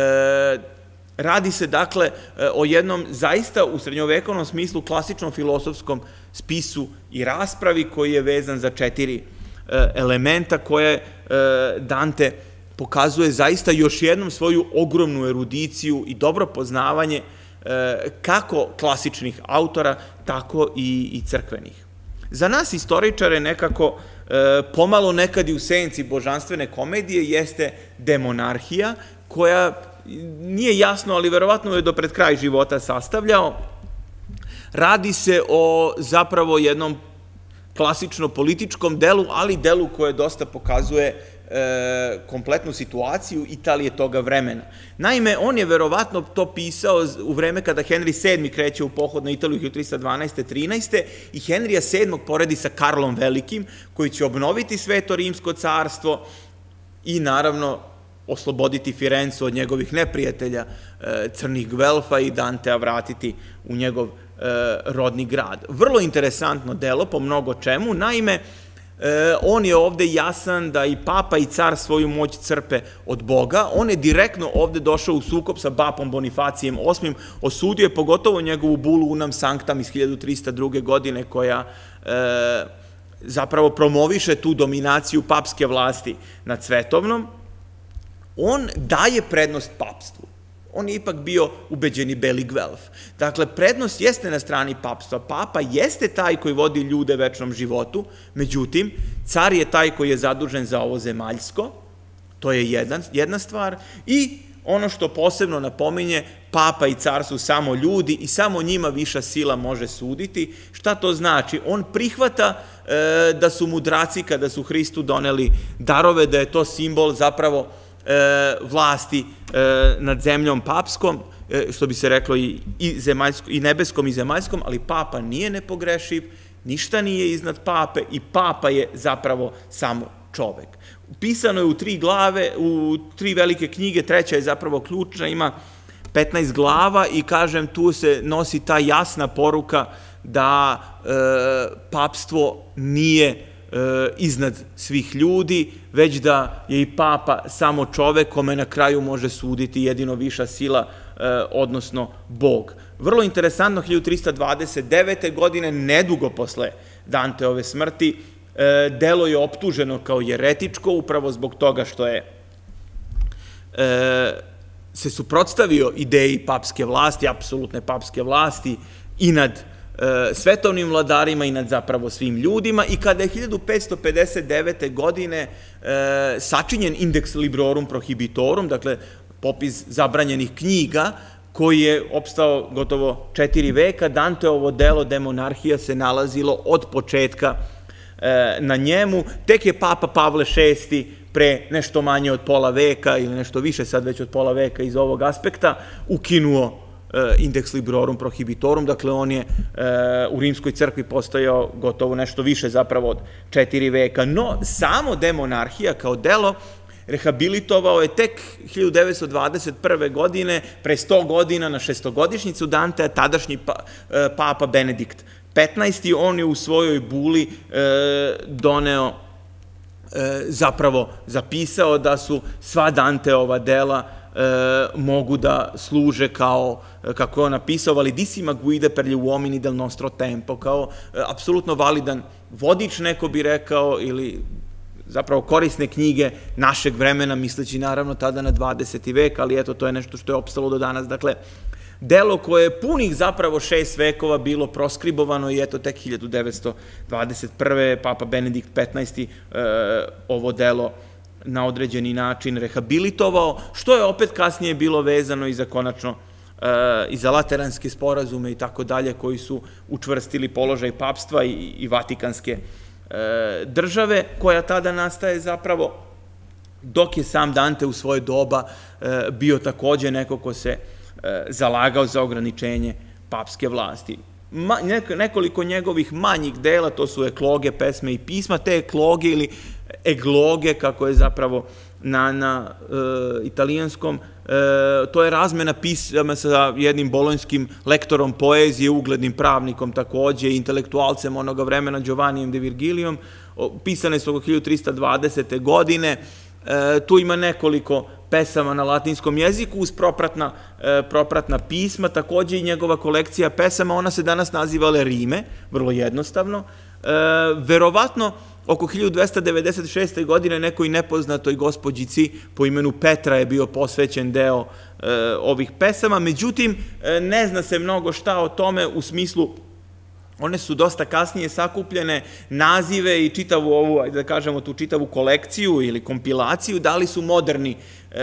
A: Radi se, dakle, o jednom zaista u srednjovekovnom smislu klasičnom filozofskom spisu i raspravi koji je vezan za 4 elementa koje Dante pokazuje zaista još jednom svoju ogromnu erudiciju i dobro poznavanje kako klasičnih autora, tako i crkvenih. Za nas istoričare nekako pomalo nekad i u senci božanstvene komedije jeste demonarhija, koja nije jasno, ali verovatno je do pred kraj života sastavljao. Radi se o zapravo jednom klasično političkom delu, ali delu koje dosta pokazuje kompletnu situaciju Italije toga vremena. Naime, on je verovatno to pisao u vreme kada Henry VII kreće u pohod na Italiju 1312-13. i Henrija VII poredi sa Karlom Velikim, koji će obnoviti Sveto rimsko carstvo i naravno osloboditi Firencu od njegovih neprijatelja, crnih Gvelfa, i Dantea vratiti u njegov rodni grad. Vrlo interesantno delo po mnogo čemu. Naime, on je ovde jasan da i papa i car svoju moć crpe od Boga. On je direktno ovde došao u sukob sa papom Bonifacijem VIII. Osudio je pogotovo njegovu bulu Unam Sanctam iz 1302. godine, koja zapravo promoviše tu dominaciju papske vlasti nad svetovnom. On daje prednost papstvu. On je ipak bio ubeđeni beli Gvelf. Dakle, prednost jeste na strani papstva. Papa jeste taj koji vodi ljude večnom životu, međutim, car je taj koji je zadužen za ovo zemaljsko, to je jedna stvar, i ono što posebno napominje, papa i car su samo ljudi i samo njima viša sila može suditi. Šta to znači? On prihvata da su mudraci, kada su Hristu doneli darove, da je to simbol zapravo vlasti nad zemljom papskom, što bi se reklo i nebeskom i zemaljskom, ali papa nije nepogrešiv, ništa nije iznad pape i papa je zapravo samo čovek. Pisano je u 3 glave, u 3 velike knjige, 3. je zapravo ključna, ima 15 glava i, kažem, tu se nosi ta jasna poruka da papstvo nije iznad svih ljudi, već da je i papa samo čovek kome na kraju može suditi jedino viša sila, odnosno Bog. Vrlo interesantno, 1329. godine, nedugo posle Danteove smrti, delo je optuženo kao jeretičko, upravo zbog toga što je se suprotstavio ideji papske vlasti, apsolutne papske vlasti, i nad svetovnim vladarima i nad zapravo svim ljudima, i kada je 1559. godine sačinjen Index Librorum Prohibitorum, dakle popis zabranjenih knjiga, koji je opstao gotovo 4 veka, Danteovo delo Demonarhija se nalazilo od početka na njemu. Tek je papa Pavle VI pre nešto manje od pola veka, ili nešto više sad već od pola veka iz ovog aspekta, ukinuo Index Librorum Prohibitorum, dakle on je u rimskoj crkvi postojao gotovo nešto više zapravo od 4 veka, no samo Demonarhija kao delo rehabilitovao je tek 1921. godine, pre 100 godina na 600-godišnjicu Dantea, tadašnji papa Benedikt XV. On je u svojoj buli doneo zapravo zapisao da su sva Danteova dela mogu da služe kao, kako je on napisao, validissima guida per gli uomini del nostro tempo, kao apsolutno validan vodič, neko bi rekao, ili zapravo korisne knjige našeg vremena, misleći naravno tada na 20. vek, ali eto, to je nešto što je opstalo do danas. Dakle, delo koje je punih zapravo 6 vekova bilo proskribovano i eto, tek 1921. Papa Benedikt XV. Ovo delo na određeni način rehabilitovao, što je opet kasnije bilo vezano i za konačno i za lateranske sporazume i tako dalje, koji su učvrstili položaj papstva i vatikanske države, koja tada nastaje zapravo, dok je sam Dante u svoje doba bio takođe neko ko se zalagao za ograničenje papske vlasti. Nekoliko njegovih manjih dela, to su ekloge, pesme i pisma, te ekloge ili egloge, kako je zapravo na italijanskom, to je razmena pisama sa jednim bolonjskim lektorom poezije, uglednim pravnikom takođe, intelektualcem onoga vremena, Giovannijem de Virgilijom, pisane su oko 1320. godine. Tu ima nekoliko pesama na latinskom jeziku uz propratna pisma, takođe i njegova kolekcija pesama, ona se danas naziva Le Rime, vrlo jednostavno. Verovatno, oko 1296. godine nekoj nepoznatoj gospođici po imenu Petra je bio posvećen deo ovih pesama, međutim, ne zna se mnogo šta o tome, u smislu, one su dosta kasnije sakupljene, nazive i čitavu ovu, da kažemo, tu čitavu kolekciju ili kompilaciju dali su moderni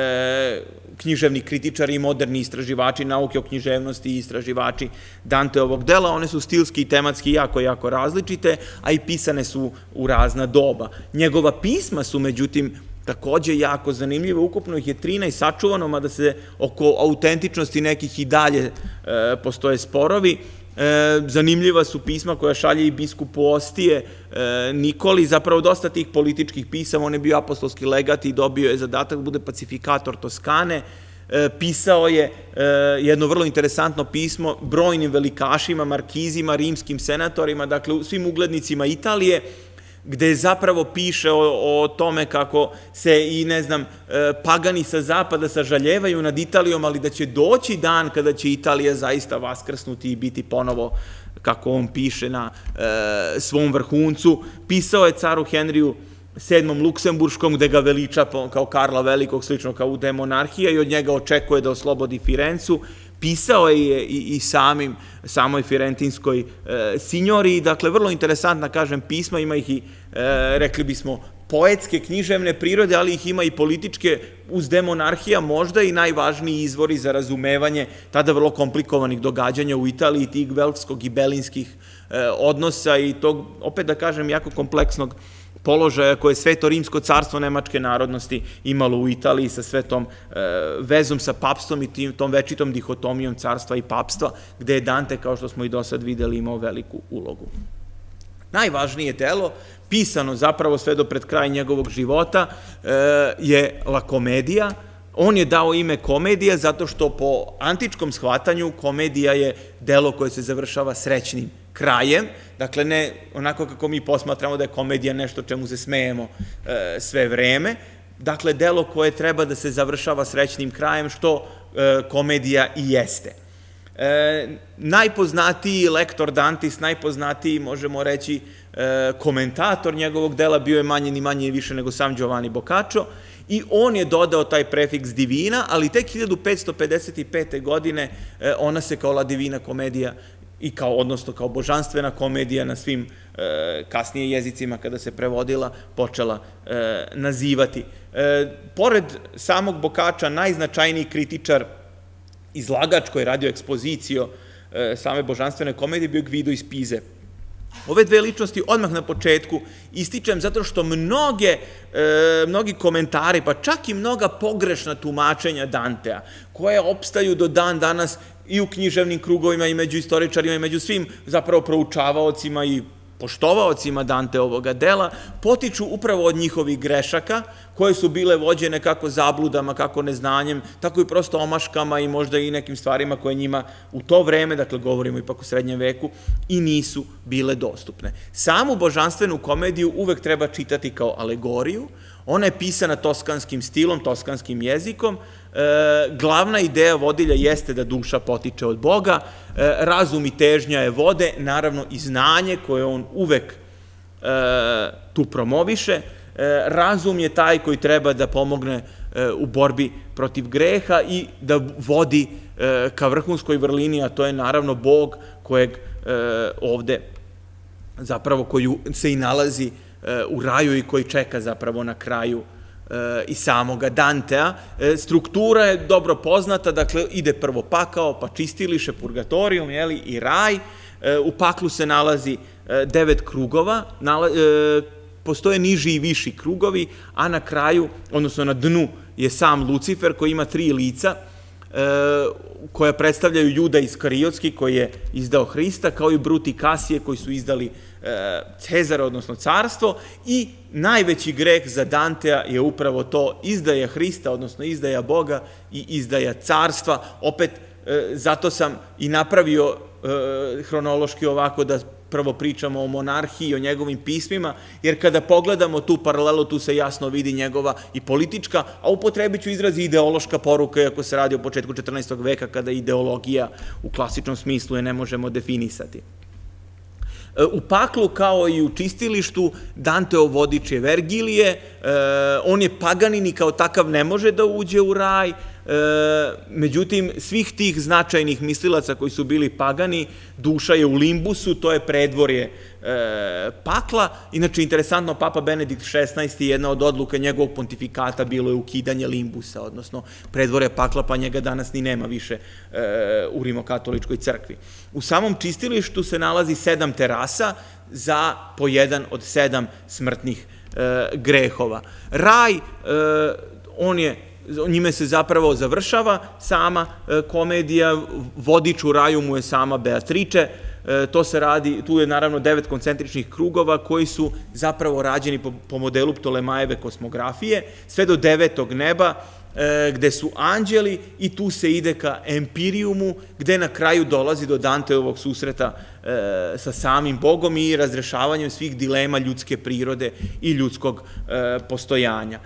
A: književni kritičari i moderni istraživači nauke o književnosti i istraživači Danteovog dela. One su stilski i tematski jako različite, a i pisane su u razna doba. Njegova pisma su, međutim, takođe jako zanimljivo, ukupno ih je 13 sačuvano, mada se oko autentičnosti nekih i dalje postoje sporovi. Zanimljiva su pisma koja šalje i biskupu Ostije, Nikoli, zapravo dosta tih političkih pisama, on je bio apostolski legat i dobio je zadatak da bude pacifikator Toskane. Pisao je jedno vrlo interesantno pismo brojnim velikašima, markizima, rimskim senatorima, dakle svim uglednicima Italije, gde zapravo piše o tome kako se i, ne znam, pagani sa zapada sažaljevaju nad Italijom, ali da će doći dan kada će Italija zaista vaskrsnuti i biti ponovo, kako on piše, na svom vrhuncu. Pisao je caru Henriju VII. Luksemburškom, gde ga veliča kao Karla Velikog, slično kao u demonarhija, i od njega očekuje da oslobodi Firencu. Pisao je i samoj firentinskoj signori, dakle, vrlo interesantna, kažem, pisma, ima ih i, rekli bismo, poetske, književne prirode, ali ih ima i političke, uz demonarhija možda i najvažniji izvori za razumevanje tada vrlo komplikovanih događanja u Italiji, tih velskog i belinskih odnosa i tog, opet da kažem, jako kompleksnog položaja koje je Sveto rimsko carstvo nemačke narodnosti imalo u Italiji sa svetom vezom sa papstvom i tom večitom dihotomijom carstva i papstva, gde je Dante, kao što smo i do sad videli, imao veliku ulogu. Najvažnije delo, pisano zapravo sve do pred kraja njegovog života, je La Commedia. On je dao ime komedija zato što po antičkom shvatanju komedija je delo koje se završava srećnim krajem, dakle ne onako kako mi posmatramo da je komedija nešto čemu se smejemo sve vreme, dakle delo koje treba da se završava srećnim krajem, što komedija i jeste. Najpoznatiji lektor Dantis, najpoznatiji, možemo reći, komentator njegovog dela bio je manje ni manje više nego sam Giovanni Boccaccio, i on je dodao taj prefiks divina, ali tek 1555. godine ona se kao La Divina Commedia i kao, odnosno kao božanstvena komedija na svim kasnije jezicima kada se prevodila, počela nazivati. Pored samog Boccaccia, najznačajniji kritičar, izlagač koji je radio ekspoziciju same božanstvene komedije bio Guido iz Pize. Ove dve ličnosti odmah na početku ističem zato što mnogi komentari, pa čak i mnoga pogrešna tumačenja Dantea, koje opstaju do dan danas i u književnim krugovima i među istoričarima i među svim zapravo proučavaocima i poštovaocima Danteovoga dela, potiču upravo od njihovih grešaka, koje su bile vođene kako zabludama, kako neznanjem, tako i prosto omaškama i možda i nekim stvarima koje njima u to vreme, dakle govorimo ipak u srednjem veku, i nisu bile dostupne. Samu božanstvenu komediju uvek treba čitati kao alegoriju. Ona je pisana toskanskim stilom, toskanskim jezikom. Glavna ideja vodilja jeste da duša potiče od Boga, razum i težnja je vode, naravno i znanje koje on uvek tu promoviše. Razum je taj koji treba da pomogne u borbi protiv greha i da vodi ka vrhunskoj vrlini, a to je naravno Bog kojeg ovde zapravo koji se i nalazi u raju i koji čeka zapravo na kraju i samoga Dantea. Struktura je dobro poznata, dakle ide prvo pakao, pa čistilište, purgatorijum i raj. U paklu se nalazi 9 krugova, postoje niži i viši krugovi, a na kraju, odnosno na dnu, je sam Lucifer koji ima 3 lica, koja predstavljaju Juda Iskariotski koji je izdao Hrista, kao i Brut i Kasije koji su izdali Cezara, odnosno carstvo, i najveći greh za Dantea je upravo to, izdaja Hrista, odnosno izdaja Boga i izdaja carstva. Opet, zato sam i napravio hronološki ovako da prvo pričamo o monarhiji, o njegovim pismima, jer kada pogledamo tu paralelu, tu se jasno vidi njegova i politička, a upotrebit ću izraz ideološka poruka, iako se radi o početku 14. veka, kada ideologija u klasičnom smislu je ne možemo definisati. U paklu, kao i u čistilištu, Danteov vodič je Vergilije, on je paganin i kao takav ne može da uđe u raj, međutim, svih tih značajnih mislilaca koji su bili pagani, duša je u limbusu, to je predvorje pakla. Inače, interesantno, Papa Benedikt XVI, jedna od odluka njegovog pontifikata bilo je ukidanje limbusa, odnosno predvorje pakla, pa njega danas ni nema više u rimokatoličkoj crkvi. U samom čistilištu se nalazi 7 terasa za po jedan od 7 smrtnih grehova. Raj, njime se zapravo završava sama komedija, vodič u raju mu je sama Beatrice. To se radi, tu je naravno 9 koncentričnih krugova koji su zapravo rađeni po modelu Ptolemajeve kosmografije, sve do 9. neba, gde su anđeli, i tu se ide ka Empirijumu, gde na kraju dolazi do Danteovog susreta sa samim Bogom i razrešavanjem svih dilema ljudske prirode i ljudskog postojanja.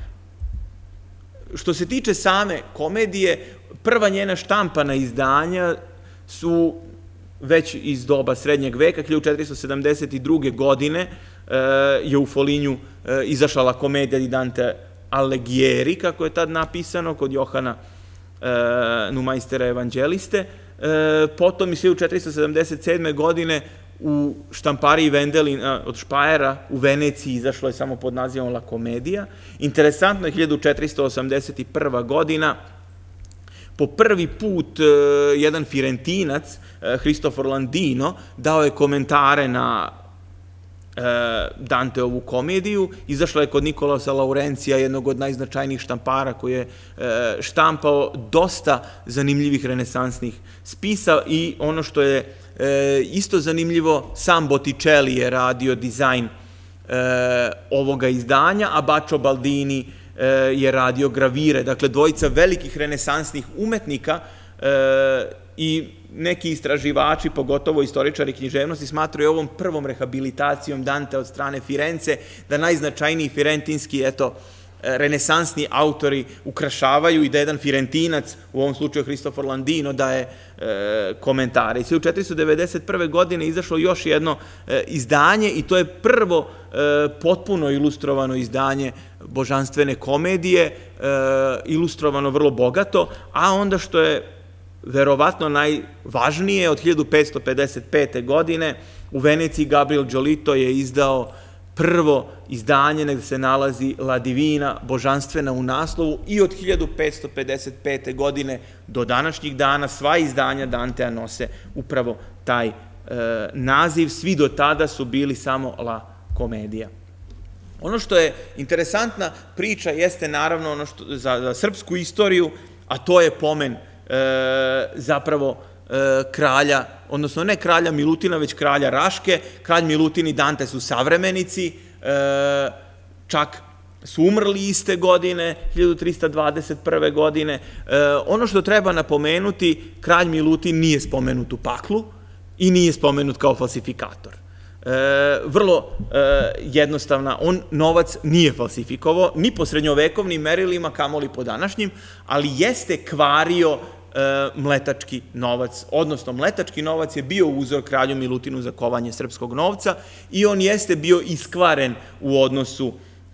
A: Što se tiče same komedije, prva njena štampana izdanja su već iz doba srednjeg veka, 1472. godine je u Folignu izašla komedija di Dante Alighieri, kako je tad napisano, kod Johana Numaistera Evanđeliste. Potom iz 1477. godine u štampariji Vendelina od Špajera u Veneciji izašlo je samo pod nazivom La Commedia. Interesantno je 1481. godina, po prvi put jedan Firentinac, Christopher Landino, dao je komentare na Danteovu komediju. Izašla je kod Nikolasa Laurencija, jednog od najznačajnijih štampara koji je štampao dosta zanimljivih renesansnih spisa, i ono što je isto zanimljivo, sam Botticelli je radio dizajn ovoga izdanja, a Baccio Baldini je radio gravire. Dakle, dvojica velikih renesansnih umetnika, i neki istraživači, pogotovo istoričari književnosti, smatraju ovom prvom rehabilitacijom Dante od strane Firence, da najznačajniji firentinski, renesansni autori ukrašavaju i da jedan Firentinac, u ovom slučaju Christopher Landino, daje komentare. I 1491. godine izašlo još jedno izdanje, i to je prvo potpuno ilustrovano izdanje božanstvene komedije, ilustrovano vrlo bogato, a onda što je verovatno najvažnije, od 1555. godine u Veneciji Gabriel Giolito je izdao prvo izdanje gde se nalazi La Divina, božanstvena u naslovu, i od 1555. godine do današnjih dana sva izdanja Dantea nose upravo taj naziv. Svi do tada su bili samo La Commedia. Ono što je interesantna priča jeste naravno ono što za srpsku istoriju, a to je pomen zapravo kralja odnosno ne kralja Milutina, već kralja Raške. Kralj Milutin i Dante su savremenici, čak su umrli iste godine, 1321. godine. Ono što treba napomenuti, kralj Milutin nije spomenut u paklu i nije spomenut kao falsifikator. Vrlo jednostavna, on novac nije falsifikovao, ni po srednjovekovnim merilima, kamoli po današnjim, ali jeste kvario mletački novac, odnosno mletački novac je bio uzor kralju Milutinu za kovanje srpskog novca i on jeste bio iskvaren u odnosu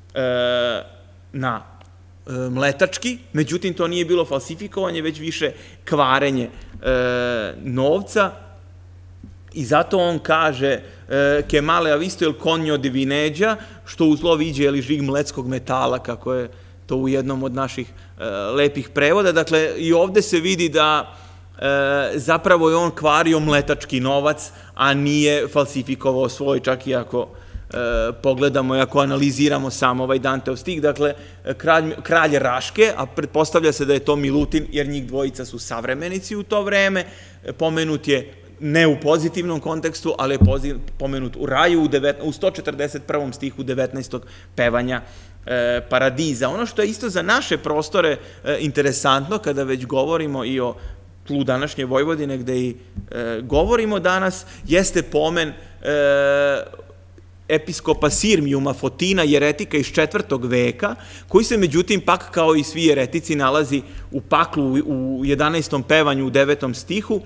A: na mletački, međutim to nije bilo falsifikovanje, već više kvarenje novca i zato on kaže che male ha visto il conio di Vineđa, što u zlo viđe ili žig mletskog metala, kako je to u jednom od naših lepih prevoda. Dakle, i ovde se vidi da zapravo je on kvario mletački novac, a nije falsifikovao svoj, čak i ako pogledamo i ako analiziramo sam ovaj Danteov stih. Dakle, kralj Raške, a pretpostavlja se da je to Milutin, jer njih dvojica su savremenici u to vreme, pomenut je ne u pozitivnom kontekstu, ali je pomenut u raju u 141. stihu 19. pevanja Paradiza. Ono što je isto za naše prostore interesantno, kada već govorimo i o tlu današnje Vojvodine, gde i govorimo danas, jeste pomen episkopa Sirmijuma Fotina, jeretika iz 4. veka, koji se međutim pak kao i svi jeretici nalazi u paklu u 11. pevanju u 9. stihu,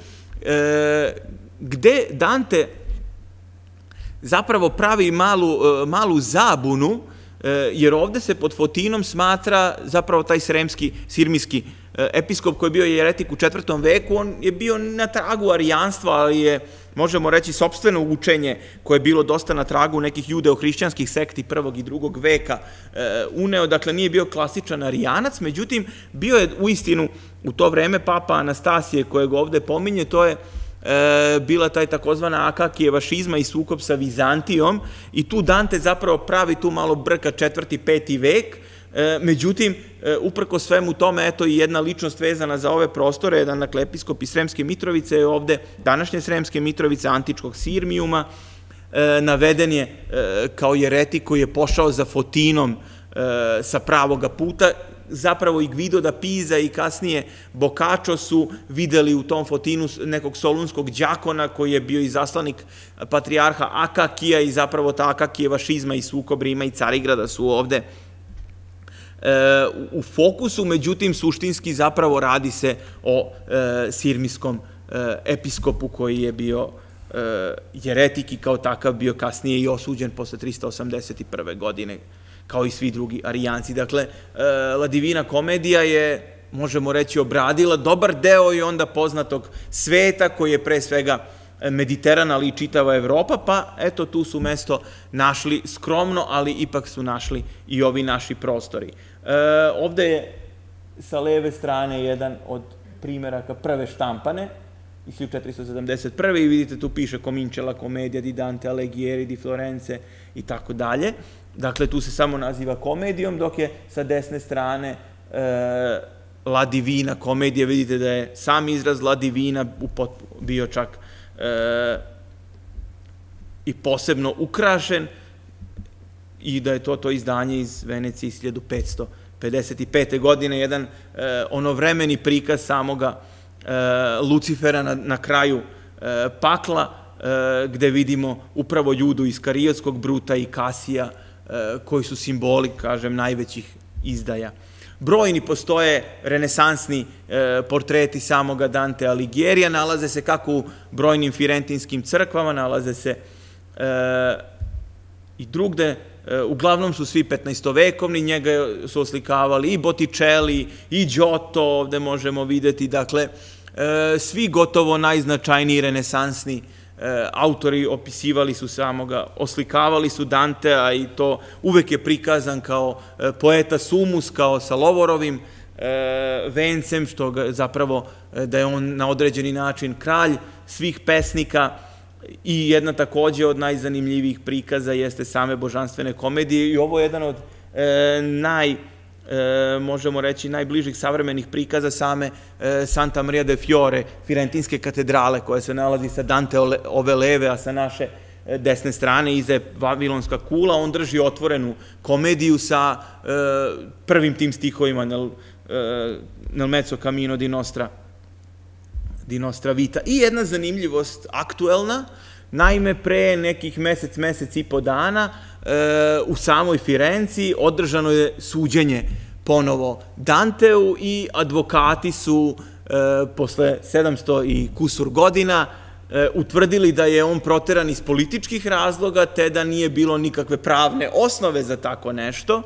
A: gde Dante zapravo pravi malu zabunu, jer ovde se pod Fotinom smatra zapravo taj sirmijski episkop koji je bio jeretik u 4. veku. On je bio na tragu arijanstva, ali je, možemo reći, sopstveno učenje koje je bilo dosta na tragu nekih judeo-hrišćanskih sekti 1. i 2. veka uneo. Dakle, nije bio klasičan arijanac, međutim, bio je uistinu u to vreme papa Anastasije, kojeg ovde pominje, to je bila taj takozvana Akakijeva šizma i sukob sa Vizantijom i tu Dante zapravo pravi tu malo brka 4. 5. vek, međutim, uprko svemu tome, eto i jedna ličnost vezana za ove prostore, jedan, dakle, episkop iz Sremske Mitrovice je ovde, današnje Sremske Mitrovice, antičkog Sirmijuma, naveden je kao jeretik koji je pošao za Fotinom sa pravoga puta. Zapravo i Guido da Pisa i kasnije Boccaccio su videli u tom Fotinu nekog solunskog đakona koji je bio i zaslanik patrijarha Akakija i zapravo ta Akakijeva šizma i sukob Rima i Carigrada su ovde u fokusu, međutim suštinski zapravo radi se o sirmijskom episkopu koji je bio jeretik i kao takav bio kasnije i osuđen posle 381. godine, kao i svi drugi arijanci. Dakle, La Divina Komedija je, možemo reći, obradila dobar deo i onda poznatog sveta koji je pre svega Mediteran, ali i čitava Evropa, pa eto tu su mesto našli skromno, ali ipak su našli i ovi naši prostori. Ovde je sa leve strane jedan od primeraka prve štampane, iz 1471. i vidite tu piše Comincia Commedia di Dante Alighieri di Florence i tako dalje. Dakle, tu se samo naziva komedijom, dok je sa desne strane La Divina Komedija, vidite da je sam izraz La Divina bio čak i posebno ukrašen i da je to izdanje iz Venecije iz 1555. godine, jedan onovremeni prikaz samoga Lucifera na kraju pakla, gde vidimo upravo Judu Iskariotskog, Bruta i Kasija, koji su simboli, kažem, najvećih izdaja. Brojni postoje renesansni portreti samoga Dante Alighierija, nalaze se kako u brojnim firentinskim crkvama, nalaze se i drugde, uglavnom su svi 15-vekovni, njega su oslikavali i Botticelli, i Giotto, ovde možemo videti, dakle, svi gotovo najznačajniji renesansni autori opisivali su samoga, oslikavali su Dantea i to uvek je prikazan kao poeta sumus, kao sa lovorovim vencem, što zapravo da je on na određeni način kralj svih pesnika. I jedna takođe od najzanimljivijih prikaza jeste same božanstvene komedije i ovo je jedan od možemo reći, najbližih savremenih prikaza same Santa Maria del Fiore, Firentinske katedrale, koja se nalazi sa Dante ove leve, a sa naše desne strane, iza je Vavilonska kula. On drži otvorenu komediju sa prvim tim stihovima Nel mezzo cammino di nostra vita. I jedna zanimljivost aktuelna, naime, pre nekih mesec i po dana u samoj Firenci održano je suđenje ponovo Danteu i advokati su posle 700 i kusur godina utvrdili da je on proteran iz političkih razloga, te da nije bilo nikakve pravne osnove za tako nešto.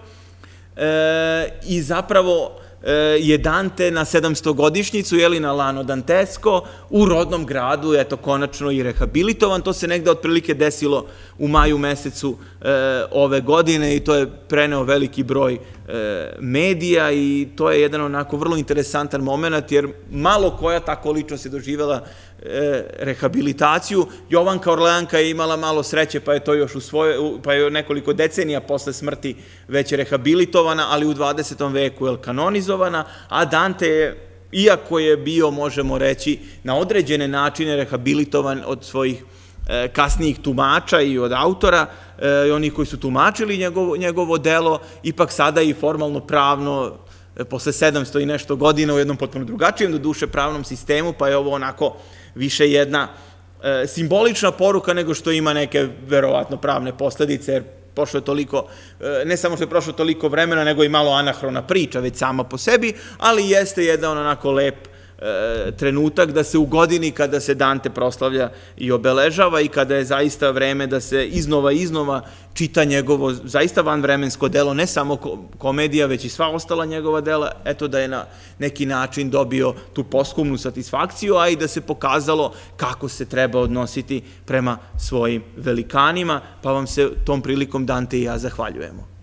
A: I zapravo je Dante na 700-godišnjicu, na Lano Dantesco, u rodnom gradu, eto, konačno i rehabilitovan. To se negde otprilike desilo u maju mesecu ove godine i to je preneo veliki broj medija i to je jedan onako vrlo interesantan moment, jer malo koja tako ličnost je doživjela rehabilitaciju. Jovanka Orleanka je imala malo sreće, pa je to još pa je nekoliko decenija posle smrti već rehabilitovana, ali u 20. veku je kanonizovana, a Dante je, iako je bio, možemo reći, na određene načine rehabilitovan od svojih kasnijih tumača i od autora, i onih koji su tumačili njegovo delo, ipak sada i formalno pravno, posle 700 i nešto godina, u jednom potpuno drugačijem, do duše, pravnom sistemu, pa je ovo onako više jedna simbolična poruka nego što ima neke, verovatno, pravne posledice, jer prošlo je toliko, ne samo što je prošlo toliko vremena, nego i malo anahrona priča već sama po sebi, ali jeste jedan onako lep trenutak da se u godini kada se Dante proslavlja i obeležava i kada je zaista vreme da se iznova čita njegovo zaista vanvremensko delo, ne samo komedija, već i sva ostala njegova dela, eto da je na neki način dobio tu posthumnu satisfakciju, a i da se pokazalo kako se treba odnositi prema svojim velikanima, pa vam se tom prilikom Dante i ja zahvaljujemo.